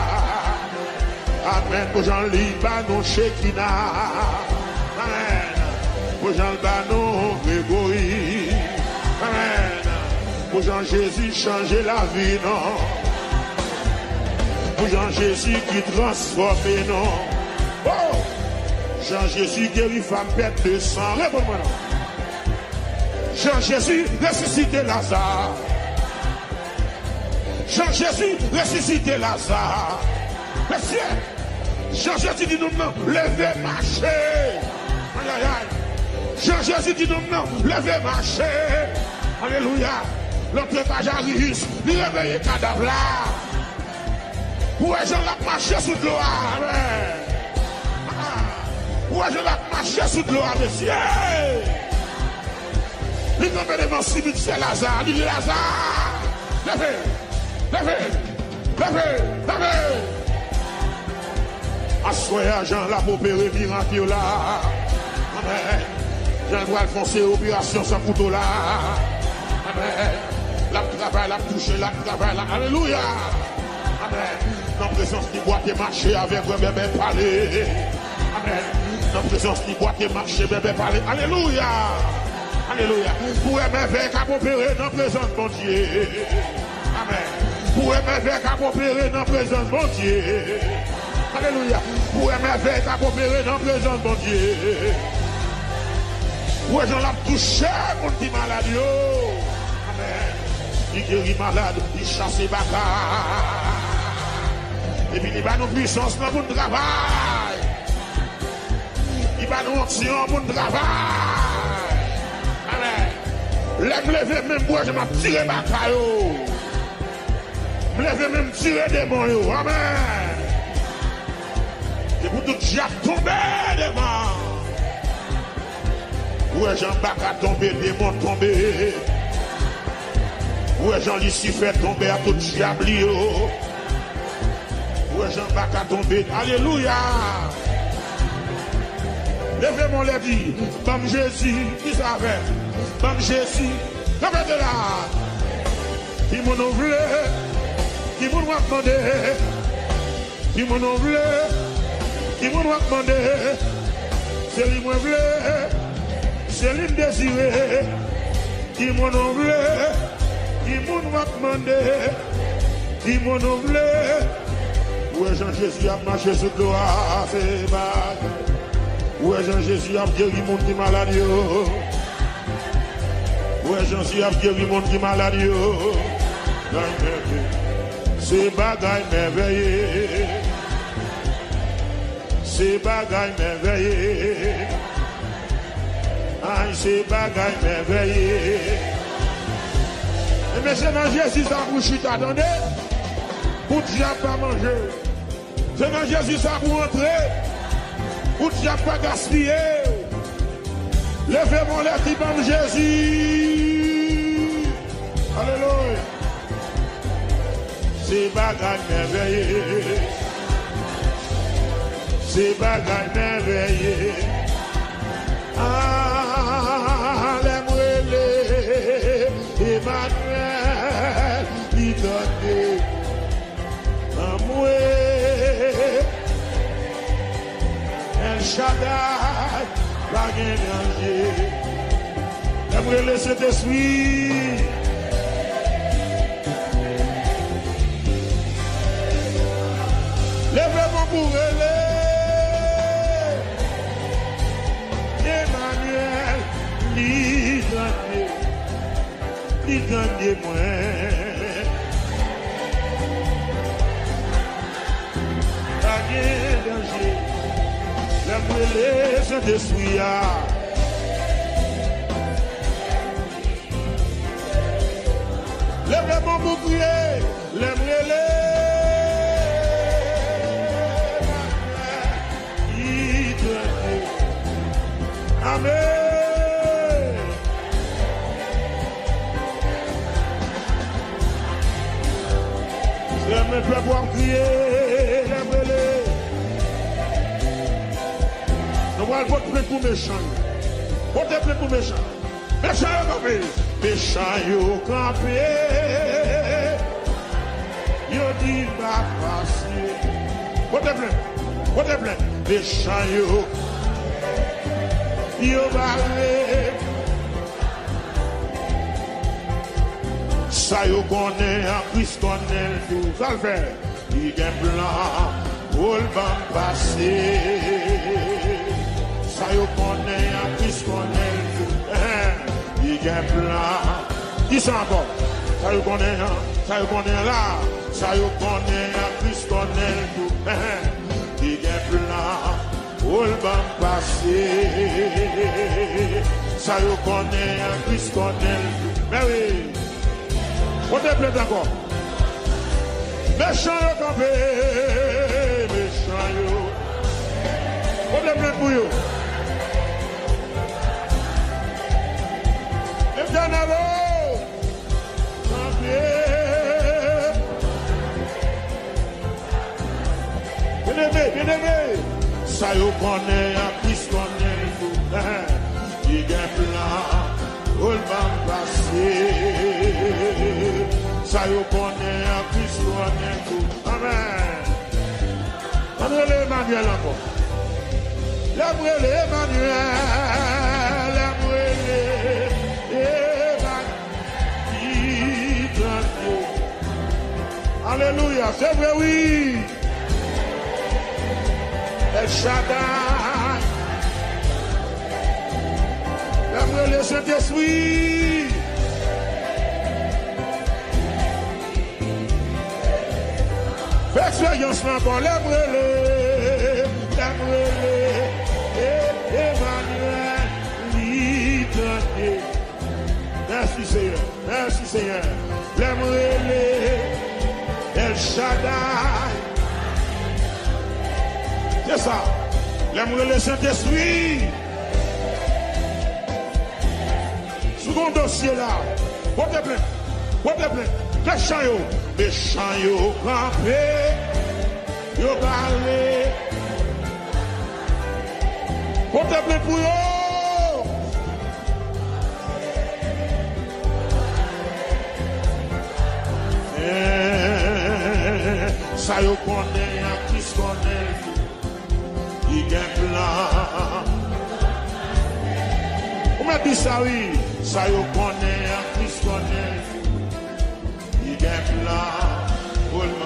Amen. Pour Jean Libanon, Shekina. Amen. Pour Jean Libanon, Grégory. Amen. Pour Jean Jésus, changer la vie, non. Pour Jean-Jésus qui transforme, non. Oh! Jean-Jésus guérit femme bête de sang. Réponds-moi non. Jean-Jésus ressuscité Lazare. Jean-Jésus ressuscité Lazare. Monsieur, Jean-Jésus dit nous non, levez, marchez. Aïe, aïe, aïe. Jean-Jésus dit nous non, levez, marchez. Alléluia. L'autre page arrive, il réveille cadavre là. Où est-ce que la marché sous l'eau? Amen. Où est-ce que la marché sous l'eau, monsieur? Il tombe devant Simon, c'est Lazare. Il dit Lazare. Levez, levez, levez, levez. Assoyez Jean là pour opérer miracle là. Amen. Jean doit foncer opération sans couteau là. Amen. La travail, la touche, la travail là. Alléluia. Amen. Dans la présence qui boit et marcher avec un bébé parler. Amen. Dans la présence qui boit et marcher, bébé parler. Alléluia. Alléluia. Pour aimer faire qu'à opérer dans la présence de mon Dieu. Amen. Pour aimer faire qu'à opérer dans la présence de mon Dieu. Alléluia. Pour aimer faire qu'à opérer dans la présence de mon Dieu. Pour les gens là touché, mon petit malade. Amen. Il guérit malade, il chasse les bagages. Et puis il va nous puissance dans le travail. Il va nous action pour le travail. Amen. L'aime lever même moi, je m'ai tiré ma caillou. Je lever même tirer des bons. Amen. Et pour tout diable tomber devant. Où est Jean-Baptiste a tombé, démon tombé. Où est Jean-Lucifer tombé à tout diable. Où est Jean-Baptiste a tombé. Alléluia. Levez-moi les dit. Comme Jésus, qui savait. Comme Jésus. Levez de là. Qui m'en ouvre. Qui m'en va demander. Qui m'en ouvre. Qui m'en va demander. C'est lui moi voulait. C'est lui désiré. Qui m'en ouvre. Qui m'en va demander. Qui m'en ouvre. Où est Jean-Jésus a marché sur le doigt, c'est bas. Où est Jean-Jésus a guéri mon qui malade. Où est Jean-Jésus a guéri mon qui malade. C'est bagaille merveilleux. C'est bagaille merveilleux. Aïe, c'est bagaille merveilleux. Et mais c'est dans Jésus ça vous chute attendez. Pour diable pas manger. C'est dans Jésus ça pour entrer. Pour diable pas gaspiller. Levez-moi les petits bambes Jésus. Alléluia. C'est bagaille merveilleux. C'est bagaille merveilleux. Ah, les Emmanuel, il donne. rien danger. J'aimerais laisser Saint-Esprit. Lève-moi pour aller. Emmanuel, l'identité, l'identité moi. Pas rien danger. Lève-moi les Saint-Esprit. Lève-moi pour prier. Lève-moi les. Amen. C'est mes peuples pour crier, lève-les. Nous allons voter pour méchants. Voter pour méchants. Méchants yo campé. Méchants yo campé. Yo dit va passer. Voter plein. Voter plein. Méchants yo. Yo balé. Ça yo connaît, en Christ connaît tout. Ça le fait. Il est blanc, où le va passer. Ça yo connaît, en Christ connaît tout. Il est blanc. Qui ça encore? Ça yo connaît, ça yo connaît là. Ça yo connaît, en Christ connaît tout. Il est blanc. Où le va passer, ça yo connaît, un Christ connaît. Mais oui, on te plaît encore. Méchant yo campé, méchant yo. On te plaît pour yo. Éternel, campé. Bien aimé, bien aimé. Ça yo connaît, un Christ connaît tout. Il est blanc, où le va passer. Ça yo connaît, un Christ connaît tout. Amen. Amen, Emmanuel encore. L'amour Emmanuel, l'amour Emmanuel. Alléluia, c'est vrai, oui. El Shaddai, l'amour le Saint-Esprit, expérience encore, l'amour le, l'amour le, Emmanuel, l'identité. Merci Seigneur, merci Seigneur, l'amour le, El Shaddai. C'est ça. L'amour le Saint-Esprit. Second dossier là. Portez plein. Portez plein. Méchant yo. Méchant yo. Campé. Yo parlé. Portez plein pour yo. Ça yo connaît, un Christ connaît. Il est blanc. On m'a dit ça, oui. Ça y connaît, un Christ connaît. Il est blanc. Pour le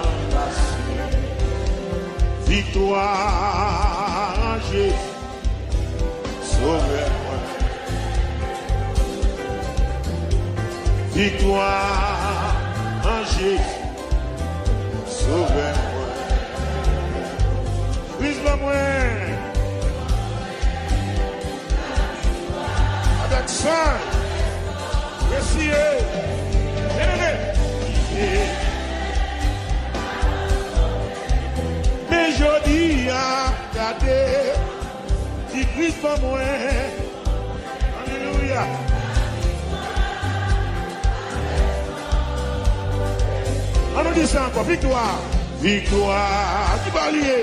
passer. Victoire en Jésus. Sauvez-moi. Victoire en Jésus. Sauvez-moi. Brise-moi moi. Avec ça. Merci. Mais je dis à garder. Si brise-moi moi. Alléluia. On nous dit ça encore. Victoire. Victoire. Qui va lier?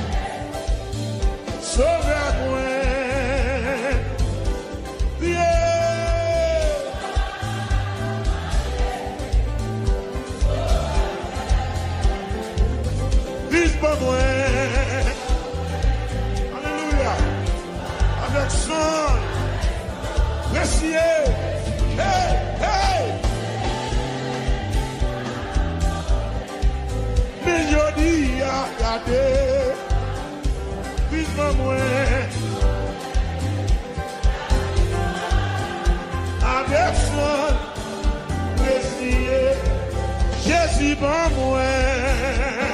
Sauve-moi. Yeah. Vise-moi moi. Alléluia. Avec son. Pressier. Hey, hey. Millionnaire a gardé. Vivement moins. Avec son pressier. Jésus, bon moins.